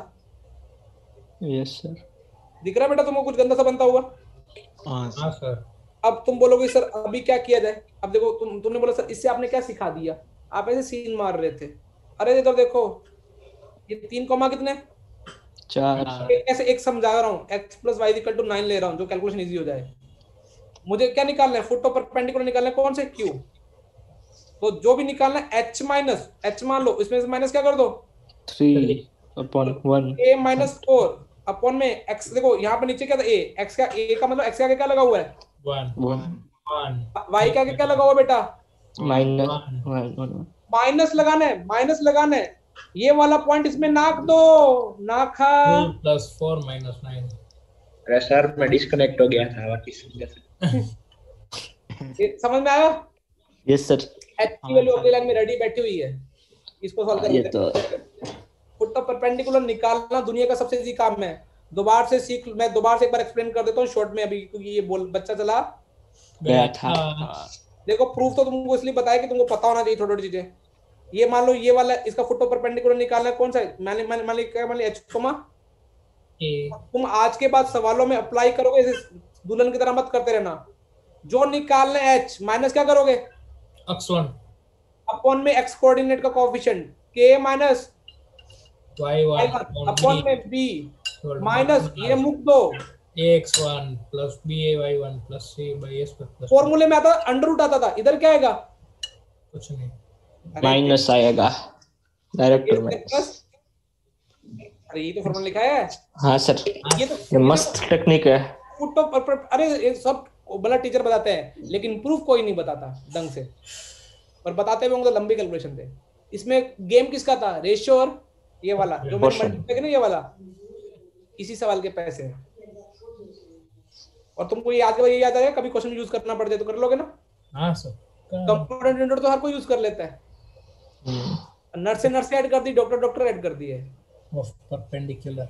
यस सर। दिख रहा है बेटा तुमको कुछ गंदा सा बनता हुआ हाँ हाँ सर। अब तुम बोलोगे सर अभी क्या किया जाए अब देखो तुम तुमने बोला सर इससे आपने क्या सिखा दिया आप ऐसे सीन मार रहे थे अरे इधर देखो ये तीन कॉमा कितने चार। एक ऐसे एक समझा रहा हूँ x plus Y equal to nine ले रहा हूँ जो कैलकुलेशन इजी हो जाए मुझे क्या निकालना है फुट और परपेंडिकुलर निकालना है कौन से q तो जो भी निकालना है h माइनस h मान लो इसमें से माइनस क्या कर दो three upon one. a minus four upon में x देखो यहाँ पे नीचे क्या था a x का a का मतलब x का आगे क्या लगा हुआ है वन वन वन y का आगे क्या लगा हुआ है बेटा minus one. One one. Minus लगाना है माइनस लगाना है ये वाला पॉइंट इसमें नाक दो नाखा three plus four minus nine. अरे सर मैं डिस्कनेक्ट हो गया था वापस समझा सर। ये समझ में आया यस सर। h की वैल्यू अगली लाइन में रेडी बैठी हुई है इसको सॉल्व ये करते तो हैं फुट और परपेंडिकुलर निकालना दुनिया का सबसे इजी काम है दोबारा से सीख मैं दोबारा से एक बार एक्सप्लेन कर देता हूँ शॉर्ट में अभी क्योंकि ये बोल बच्चा चला गया था। देखो प्रूफ तो तुमको इसलिए बताया कि तुमको पता होना चाहिए थोड़ी थोड़ी चीजें ये मान लो ये वाला इसका फुट और परपेंडिकुलर निकालना है कौन सा है मान मान मान क्या मान एच कोमा ए तुम आज के बाद सवालों में अप्लाई करोगे ऐसे दुल्हन की तरह मत करते रहना जो निकालना है एच माइनस क्या करोगे एक्स वन अपॉन में एक्स कोऑर्डिनेट का कोएफिशिएंट के minus Y Y one upon में बी माइनस ये मुक दो A X one plus B A Y one plus C by S plus फॉर्मूले में आता अंडर रूट आता था इधर क्या आएगा कुछ नहीं। माइनस आएगा डायरेक्ट ये माइनस। प्लस अरे ये तो फॉर्मूला लिखा है हाँ सर ये तो ये मस्त टेक्निक है। फुट ऑफ अरे ये सब बड़ा टीचर बताते हैं लेकिन प्रूफ कोई नहीं बताता ढंग से और बताते हुए होंगे तो लंबी कैलकुलेशन थे इसमें गेम किसका था रेशियो और ये वाला जो मैंने Portion. मल्टीप्लाई ना ये वाला इसी सवाल के पैसे हैं और तुमको ये याद के बाद ये याद आएगा कभी क्वेश्चन यूज करना पड़ जाए तो कर लोगे ना हाँ सर। कंपाउंड इंटीग्रल तो हर कोई यूज कर लेता है नर्स से नर्स ऐड कर दी डॉक्टर डॉक्टर ऐड कर दिए ऑफ परपेंडिकुलर।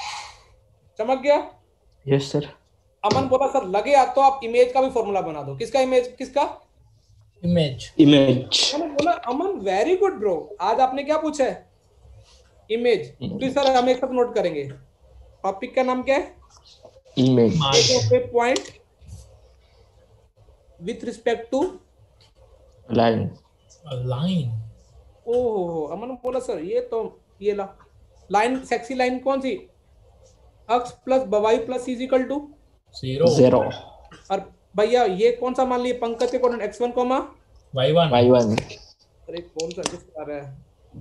चमक गया यस सर। अमन बोला सर लगे आप तो आप इमेज का भी फॉर्मूला बना दो किसका इमेज किसका इमेज इमेज। मैंने बोला अमन वेरी गुड ब्रो आज आपने क्या पूछा है इमेज प्लीज सर हम एक साथ नोट करेंगे टॉपिक का नाम क्या है image point with respect to line. Line. ओहो अमन बोला सर ये तो ये ला लाइन सेक्सी लाइन कौन सी x plus Y plus is equal to zero zero. और भैया ये कौन सा मान लिए पंकज के coordinate X one comma Y one Y one. अरे कौन सा किस आ रहा है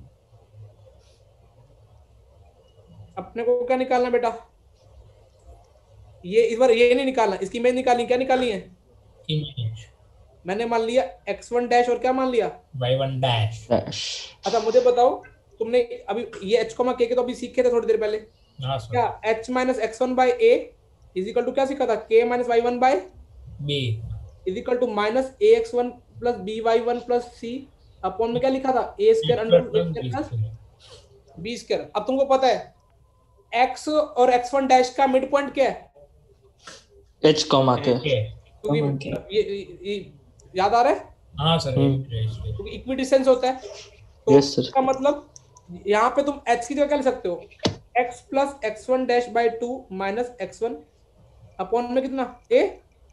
अपने को क्या निकालना बेटा ये इस बार ये नहीं निकालना इसकी इमेज निकालनी क्या निकालनी है इमेज मैंने मान लिया एक्स वन डैश और क्या मान लिया वाई वन डैश। डैश। अच्छा मुझे बताओ तुमने अभी ये h कॉमा k के तो अभी सीखे थे थोड़ी देर पहले हाँ क्या sir. h minus X one by A is equal to क्या सीखा था k minus Y one by B is equal to minus A X one plus B Y one plus C upon में क्या लिखा था A square under plus B square. अब तुमको पता है x और एक्स वन डैश का मिड पॉइंट क्या है एच कॉमा के। क्योंकि ये, ये, ये याद आ रहा है हाँ सर। क्योंकि इक्वी डिस्टेंस होता है तो Yes, sir. इसका मतलब यहाँ पे तुम h की जगह क्या लिख सकते हो x plus X one dash by two minus X one upon में कितना a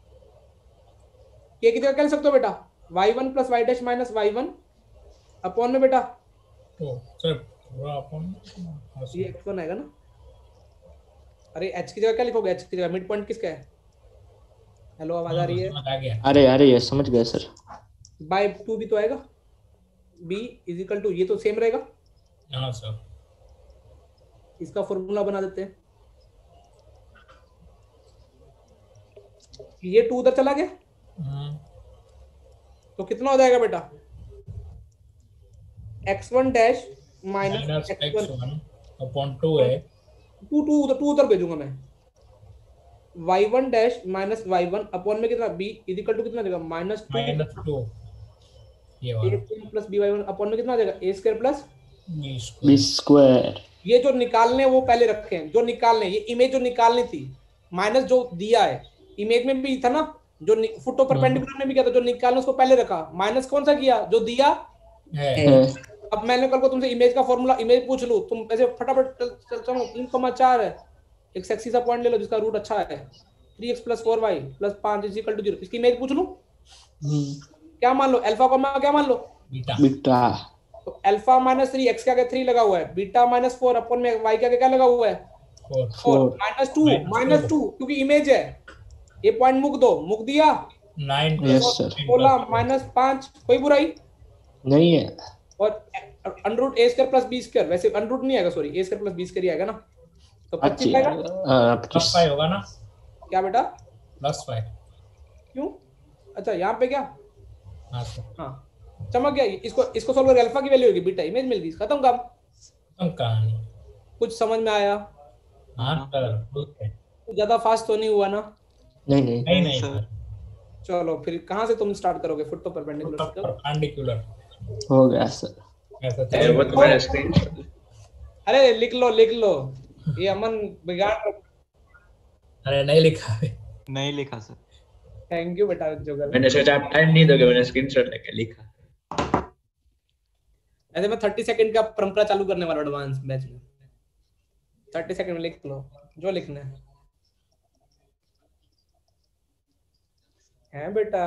k की जगह क्या लिख सकते हो बेटा Y one plus Y dash minus Y one upon में बेटा तो सर पूरा अपन हाँ ये सर। एक्स वन आएगा ना अरे h की जगह क्या लिखोगे h की जगह मिड पॉइंट किसका है हेलो आवाज आ रही है समझ आ गया। अरे अरे ये समझ गए सर। बाय टू भी तो आएगा b इज इक्वल टू ये तो सेम रहेगा हाँ सर। इसका फॉर्मूला बना देते हैं ये टू उधर चला गया हम्म, तो कितना हो जाएगा बेटा X one dash minus minus X X one one upon two है टू टू उधर टू उधर भेजूंगा मैं Y one dash minus Y one upon में कितना बी इज इक्वल टू कितना देगा माइनस टू माइनस टू ये ए वाला plus B Y one upon में कितना देगा A square plus B B square square ये जो निकालने वो पहले रखे हैं जो निकालने ये इमेज जो निकालनी थी माइनस जो दिया है इमेज में भी था ना जो फुट परपेंडिकुलर में भी क्या था जो निकालना उसको पहले रखा माइनस कौन सा किया जो दिया है है अब मैंने कल को तुमसे इमेज का फॉर्मूला इमेज पूछ लूं तुम ऐसे फटाफट चल चल चलो तीन कमा चार है एक सेक्सी सा पॉइंट ले लो जिसका रूट अच्छा है three X plus four Y plus पांच इज इक्वल टू जीरो इसकी इमेज पूछ लूं क्या मान लो अल्फा को क्या मान लो बीटा बीटा तो अल्फा माइनस थ्री एक्स का क्या थ्री लगा हुआ है बीटा माइनस फोर अपन में वाई का क्या लगा हुआ है four four minus two minus two क्योंकि इमेज है ये पॉइंट मुक दो मुक दिया नाइन यस सर सोलह माइनस पांच कोई बुराई नहीं है और under root A square plus B square वैसे अंडर रूट नहीं आएगा sorry A square plus B square ही आएगा ना तो पच्चीस अच्छी आएगा प्लस पच्चीस फाइव होगा ना क्या बेटा प्लस फाइव क्यों अच्छा यहाँ पे क्या हाँ सर हाँ चमक गया इसको इसको सॉल्व करके अल्फा की वैल्यू होगी बीटा इमेज मिल गई खत्म काम कम कहानी कुछ समझ में आया हाँ सर ठीक है ज्यादा फास्ट तो नहीं हुआ ना नहीं नहीं नहीं नहीं सर। सर चलो फिर कहाँ से तुम स्टार्ट करोगे फुट तो परपेंडिकुलर परपेंडिकुलर हो गया सर ऐसा ये वो तो मैंने स्क्रीन अरे लिख लो लिख लो ये अमन बिगाड़ अरे नहीं लिखा है नहीं लिखा सर थैंक यू बेटा जोगर मैंने सोचा आप टाइम नहीं दोगे मैंने स्क्रीनशॉट लेके लिखा ऐसे मैं थर्टी सेकंड का परंपरा चालू करने वाला एडवांस बैच में थर्टी सेकंड में लिख लो जो लिखना है है बेटा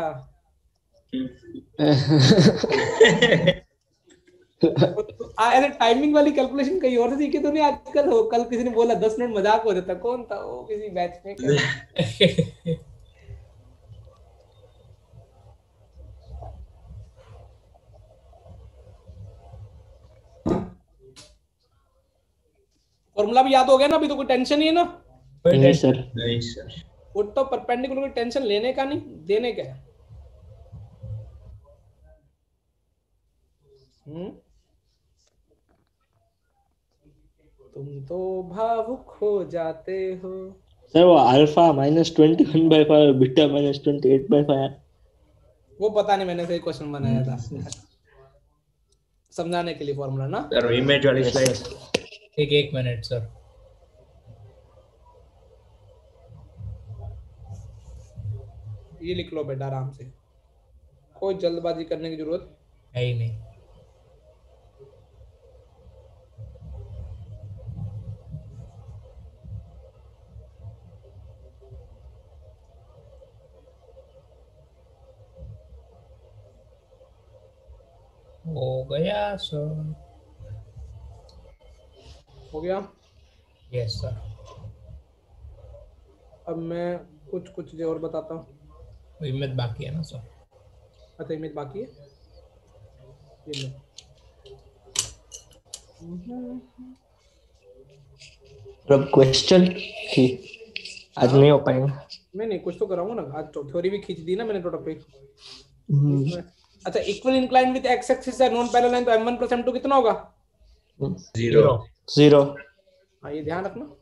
आ, ऐसे टाइमिंग वाली कैलकुलेशन कहीं और से सीखे तो नहीं आजकल हो कल किसी ने बोला दस मिनट मजाक हो जाता कौन था वो किसी बैच में क्या? फॉर्मूला भी याद हो गया ना अभी तो कोई टेंशन नहीं है ना नहीं सर नहीं सर वो तो परपेंडिकुलर की टेंशन लेने का नहीं देने का है हम्म तुम तो भावुक हो जाते हो सर वो alpha minus twenty one by five beta minus twenty eight by five वो पता नहीं मैंने सही क्वेश्चन बनाया था समझाने के लिए फॉर्मूला ना सर इमेज वाली स्लाइड एक एक मिनट सर ये लिख लो बेटा आराम से कोई जल्दबाजी करने की जरूरत है ही नहीं हो गया सर हो गया यस सर अब मैं कुछ कुछ चीजें और बताता हूँ इमेज बाकी है ना सर अच्छा इमेज बाकी है ये लो अब क्वेश्चन की आज नहीं हो पाएगा नहीं नहीं कुछ तो कराऊंगा ना आज तो थ्योरी भी खींच दी ना मैंने टॉपिक हम्म, अच्छा equal incline with X axis है नॉन पैरेलल लाइन तो M one plus M two कितना होगा जीरो जीरो हाँ ये ध्यान रखना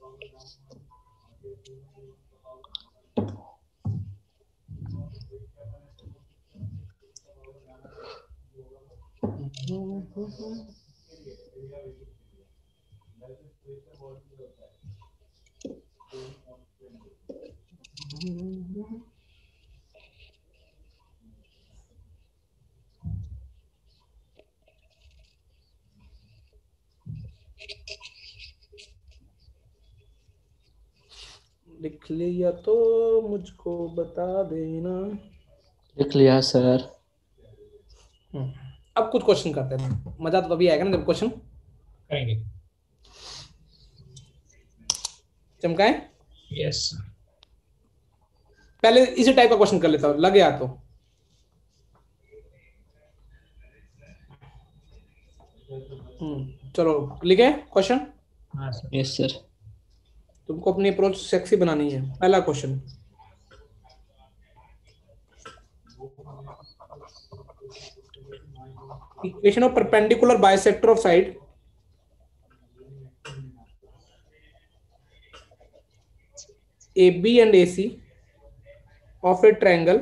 लिख लिया तो मुझको बता देना लिख लिया सर अब कुछ क्वेश्चन करते हैं मजा तो तभी आएगा ना जब क्वेश्चन करेंगे चमकाएं यस पहले इसी टाइप का क्वेश्चन कर लेता हूँ लगे या तो हम्म चलो लिखे क्वेश्चन हाँ सर यस सर तुमको अपनी अप्रोच सेक्सी बनानी है पहला question equation of perpendicular bisector of side A B and A C of a triangle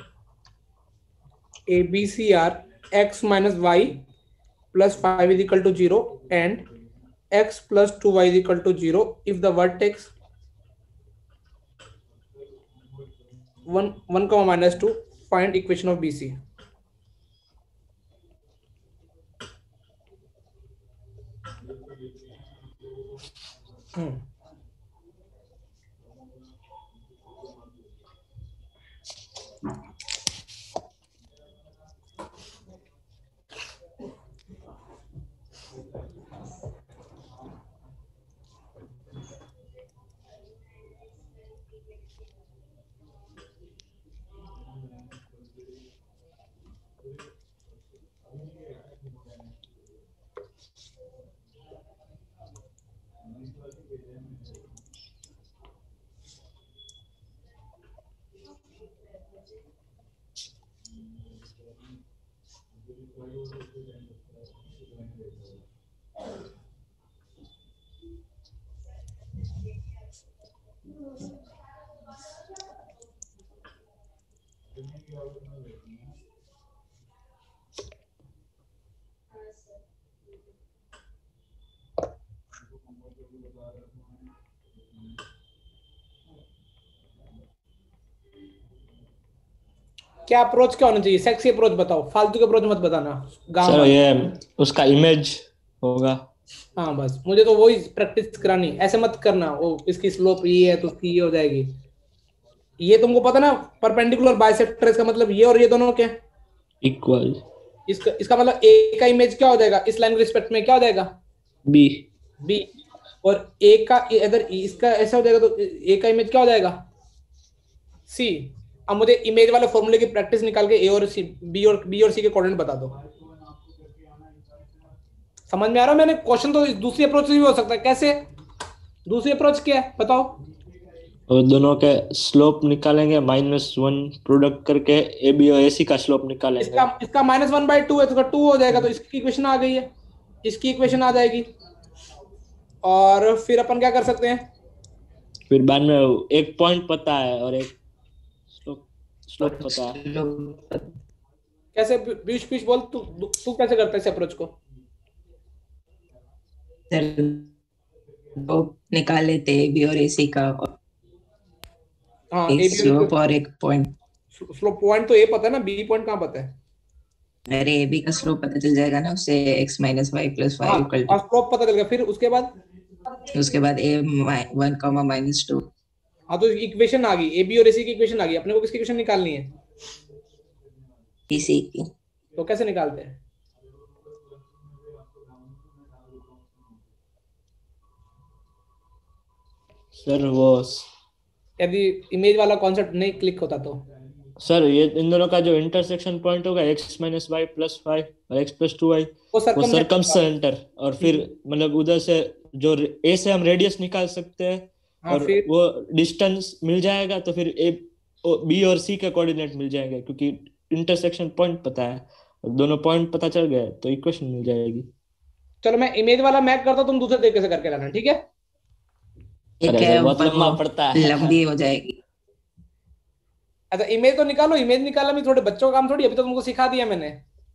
A B C are x minus y plus five is equal to zero and x plus two y is equal to zero if the vertex one one comma minus two. Find equation of B C. Hmm. क्या approach क्या होना चाहिए? Sexy approach बताओ, फालतू के approach मत बताना। गांव सर वाले। ये उसका इमेज होगा। हाँ बस मुझे तो वही प्रैक्टिस करानी, ऐसे मत करना वो इसकी स्लोप ये है तो उसकी ये हो जाएगी। ये तुमको पता ना परपेंडिकुलर बाइसेक्टर, इसका मतलब ये और ये दोनों क्या इक्वल। इसका इसका मतलब ए का इमेज क्या हो जाएगा इस लाइन के रिस्पेक्ट में, क्या हो जाएगा? बी। बी। और ए का अगर इसका ऐसा हो जाएगा तो ए का इमेज क्या हो जाएगा? सी। अब मुझे इमेज वाले फॉर्मूले की प्रैक्टिस निकाल के ए और सी बी और बी और सी के कोऑर्डिनेट बता दो। समझ में आ रहा है? मैंने क्वेश्चन तो दूसरी अप्रोच से भी हो सकता है। कैसे? दूसरी अप्रोच क्या है बताओ? और दोनों के स्लोप निकालेंगे, माइनस वन प्रोडक्ट करके ए बी और ए सी का स्लोप निकालेंगे। इसका इसका माइनस वन बाई टू है तो टू हो जाएगा, तो इसकी इक्वेशन आ गई है, इसकी इक्वेशन आ जाएगी। और फिर अपन क्या कर सकते हैं? फिर बाद में एक पॉइंट पता है और एक स्लोप स्लोप पता है। कैसे? बीच बीच बोल तू तू कैसे करता है इस अप्रोच को? दो निकाल लेते ए बी और ए सी का, हाँ, एक स्लोप और एक पॉइंट। स्लोप पॉइंट तो ए पता है ना, बी पॉइंट कहाँ पता है? अरे ए बी का स्लोप पता चल जाएगा ना, उससे x minus y plus Y equal हाँ, स्लोप पता चल गया। फिर उसके बाद उसके बाद A one comma minus two. हाँ तो इक्वेशन आ गई, ए बी और ए सी की इक्वेशन आ गई। अपने को किसकी इक्वेशन निकालनी है? बी सी की। तो कैसे निकालते हैं? सर वो यदि इमेज वाला कॉन्सेप्ट नहीं क्लिक होता तो सर ये इन दोनों का जो इंटरसेक्शन पॉइंट होगा x minus y plus five और x प्लस टू वाई वो वो सर्कम सेंटर, और फिर मतलब उधर से जो a से हम रेडियस निकाल सकते हैं। हाँ, और फिर? वो डिस्टेंस मिल जाएगा तो फिर a b और c के कोऑर्डिनेट मिल जाएंगे, क्योंकि इंटरसेक्शन पॉइंट पता है, दोनों पॉइंट पता चल गए तो इक्वेशन मिल जाएगी। चलो मैं इमेज वाला मैप करता हूँ, तुम दूसरे तरीके से करके लाना, ठीक है? एक अरे है बहुत लंबा वो पड़ता है। लंबी हो जाएगी। अच्छा इमेज तो निकालो, इमेज निकालना भी थोड़े बच्चों का काम थोड़ी, अभी तो तुमको सिखा दिया मैंने।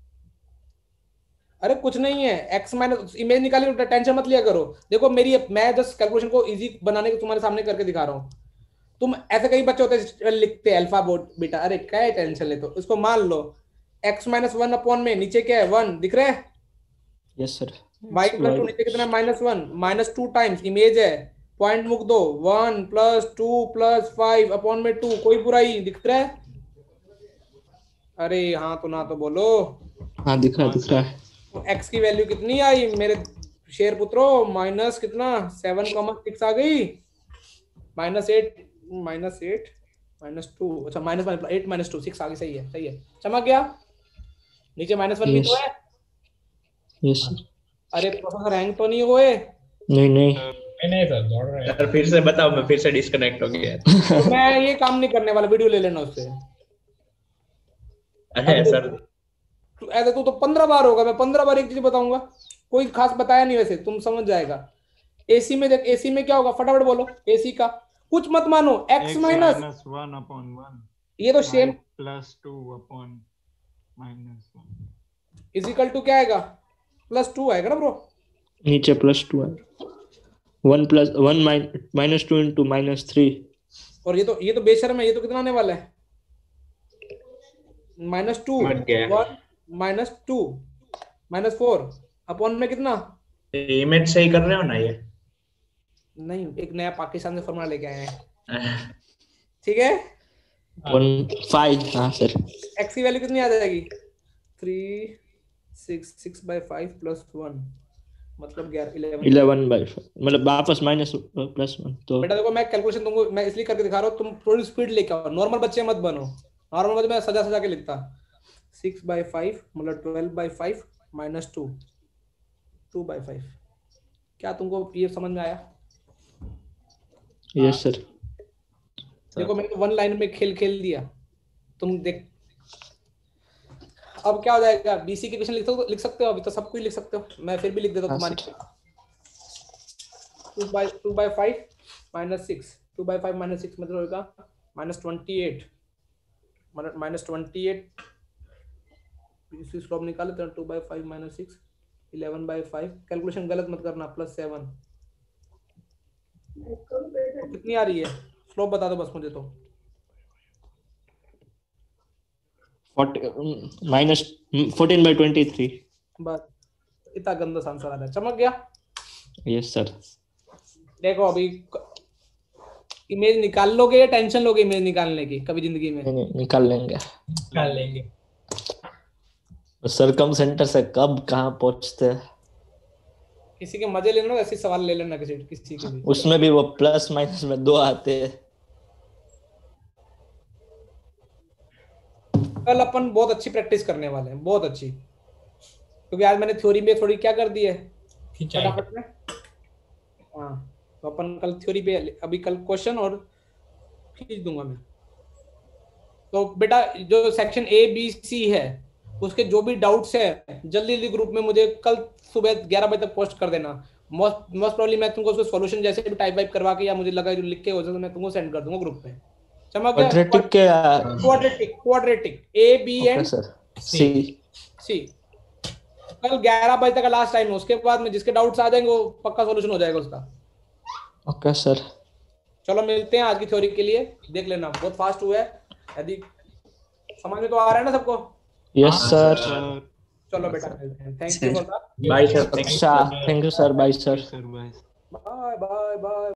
अरे कुछ नहीं है, एक्स माइनस इमेज निकाली तो टेंशन मत लिया करो। देखो मेरी मैं जस्ट कैलकुलेशन को इजी बनाने के तुम्हारे सामने करके दिखा रहा हूँ। तुम ऐसे कई बच्चे होते हैं लिखते हैं अल्फा बोर्ड बेटा, अरे क्या है टेंशन ले, तो इसको मान लो एक्स माइनस वन अपॉन में नीचे क्या है वन दिख रहा है? Yes sir. Y plus two नीचे कितना minus one, minus two times image है, पॉइंट मुक दो, one plus two plus five upon में टू, कोई बुराई दिख रहा है? अरे हाँ तो ना तो बोलो। हाँ दिख रहा है दिख रहा है। तो x की वैल्यू कितनी आई मेरे शेर पुत्रो? माइनस कितना सेवन कॉमा सिक्स आ गई, minus eight minus eight minus two, अच्छा minus eight minus two six आ गई। सही है सही है, चमक गया। नीचे माइनस वन भी तो है। Yes sir. अरे प्रोसेसर हैंग तो नहीं हुए? नहीं नहीं नहीं नहीं सर, दौड़ रहे हैं। सर फिर से बताओ, मैं फिर से डिस्कनेक्ट हो गया। तो मैं ये काम नहीं करने वाला, वीडियो ले लेना उससे। अरे सर तो ऐसे तो, तो पंद्रह बार होगा, मैं पंद्रह बार एक चीज बताऊंगा, कोई खास बताया नहीं, वैसे तुम समझ जाएगा। एसी में देख, एसी में क्या होगा फटाफट बोलो, एसी का कुछ मत मानो, x minus minus one upon one ये तो same plus two upon minus one equal two क्या आएगा, प्लस टू आएगा ना ब्रो। नीचे प्लस टू है, one plus one minus two into minus three, और ये तो ये तो बेशर्म है, ये तो कितना आने वाला है माइनस टू समझ गया। One minus two minus four upon में कितना, इमेज सही कर रहे हो ना ये? नहीं एक नया पाकिस्तान से फॉर्मूला लेके आए हैं, ठीक है। वन फाइव, हाँ सर। एक्स की वैल्यू कितनी आ जाएगी, three six six by five plus one मतलब ग्यारह इलेवन इलेवन बाई फाइव, मतलब वापस माइनस प्लस वन। तो बेटा देखो मैं कैलकुलेशन तुमको मैं इसलिए करके दिखा रहा हूँ, तुम थोड़ी स्पीड लेके आओ, नॉर्मल बच्चे मत बनो, नॉर्मल बच्चे मैं सजा सजा के लिखता, सिक्स बाई फाइव मतलब twelve by five minus two two by five. क्या तुमको ये समझ में आया? Yes sir. देखो मैंने वन लाइन में खेल खेल दिया, तुम देख अब क्या हो जाएगा, बीसी के क्वेश्चन लिख सकते लिख सकते हो, अभी तो सब कुछ लिख सकते हो, मैं फिर भी लिख देता हूँ तुम्हारी। Two by two by five minus six, two by five minus six मतलब होगा minus twenty eight, minus twenty eight इसी स्लोप निकाले तो two by five minus six eleven by five, calculation गलत मत करना, प्लस सेवन कितनी आ रही है स्लोप बता दो बस मुझे तो। Minus fourteen by twenty three. बस इतना गंदा आंसर आ रहा है, चमक गया। Yes sir. देखो अभी इमेज निकाल लोगे या टेंशन लोगे इमेज निकालने की कभी जिंदगी में? नहीं, नहीं, निकाल लेंगे निकाल लेंगे। सरकम सेंटर से कब कहाँ पहुंचते हैं, किसी के मजे लेना ऐसे सवाल ले लेना किसी किसी के भी। उसमें भी वो प्लस माइनस में दो आते हैं। कल अपन बहुत अच्छी प्रैक्टिस करने वाले हैं, बहुत अच्छी, क्योंकि आज मैंने थ्योरी में थोड़ी क्या कर दी है खिंचाई। फटाफट में। हाँ तो अपन कल थ्योरी पे, अभी कल क्वेश्चन और खींच दूंगा मैं। तो बेटा जो सेक्शन ए बी सी है उसके जो भी डाउट्स है जल्दी जल्दी ग्रुप में मुझे कल सुबह ग्यारह बजे तक पोस्ट कर देना। मोस्ट मोस्ट प्रॉब्ली मैं तुमको उसको सॉल्यूशन जैसे भी टाइप वाइप करवा के या मुझे लगा जो लिख के हो जाए तो मैं तुमको सेंड कर दूंगा ग्रुप पे। चमक गया? क्वाड्रेटिक के quadratic quadratic A B and sir C C. कल ग्यारह बजे तक का लास्ट टाइम है, उसके बाद में जिसके डाउट्स आ जाएंगे वो पक्का सॉल्यूशन हो जाएगा उसका। Okay sir. चलो मिलते हैं आज की थ्योरी के लिए, देख लेना बहुत फास्ट हुआ है, यदि समझ में तो आ रहा है ना सबको? Yes sir. चलो बेटा मिलते हैं, thank you for that, bye sir. अच्छा, thank you sir, bye sir. Sir bye. Bye bye bye.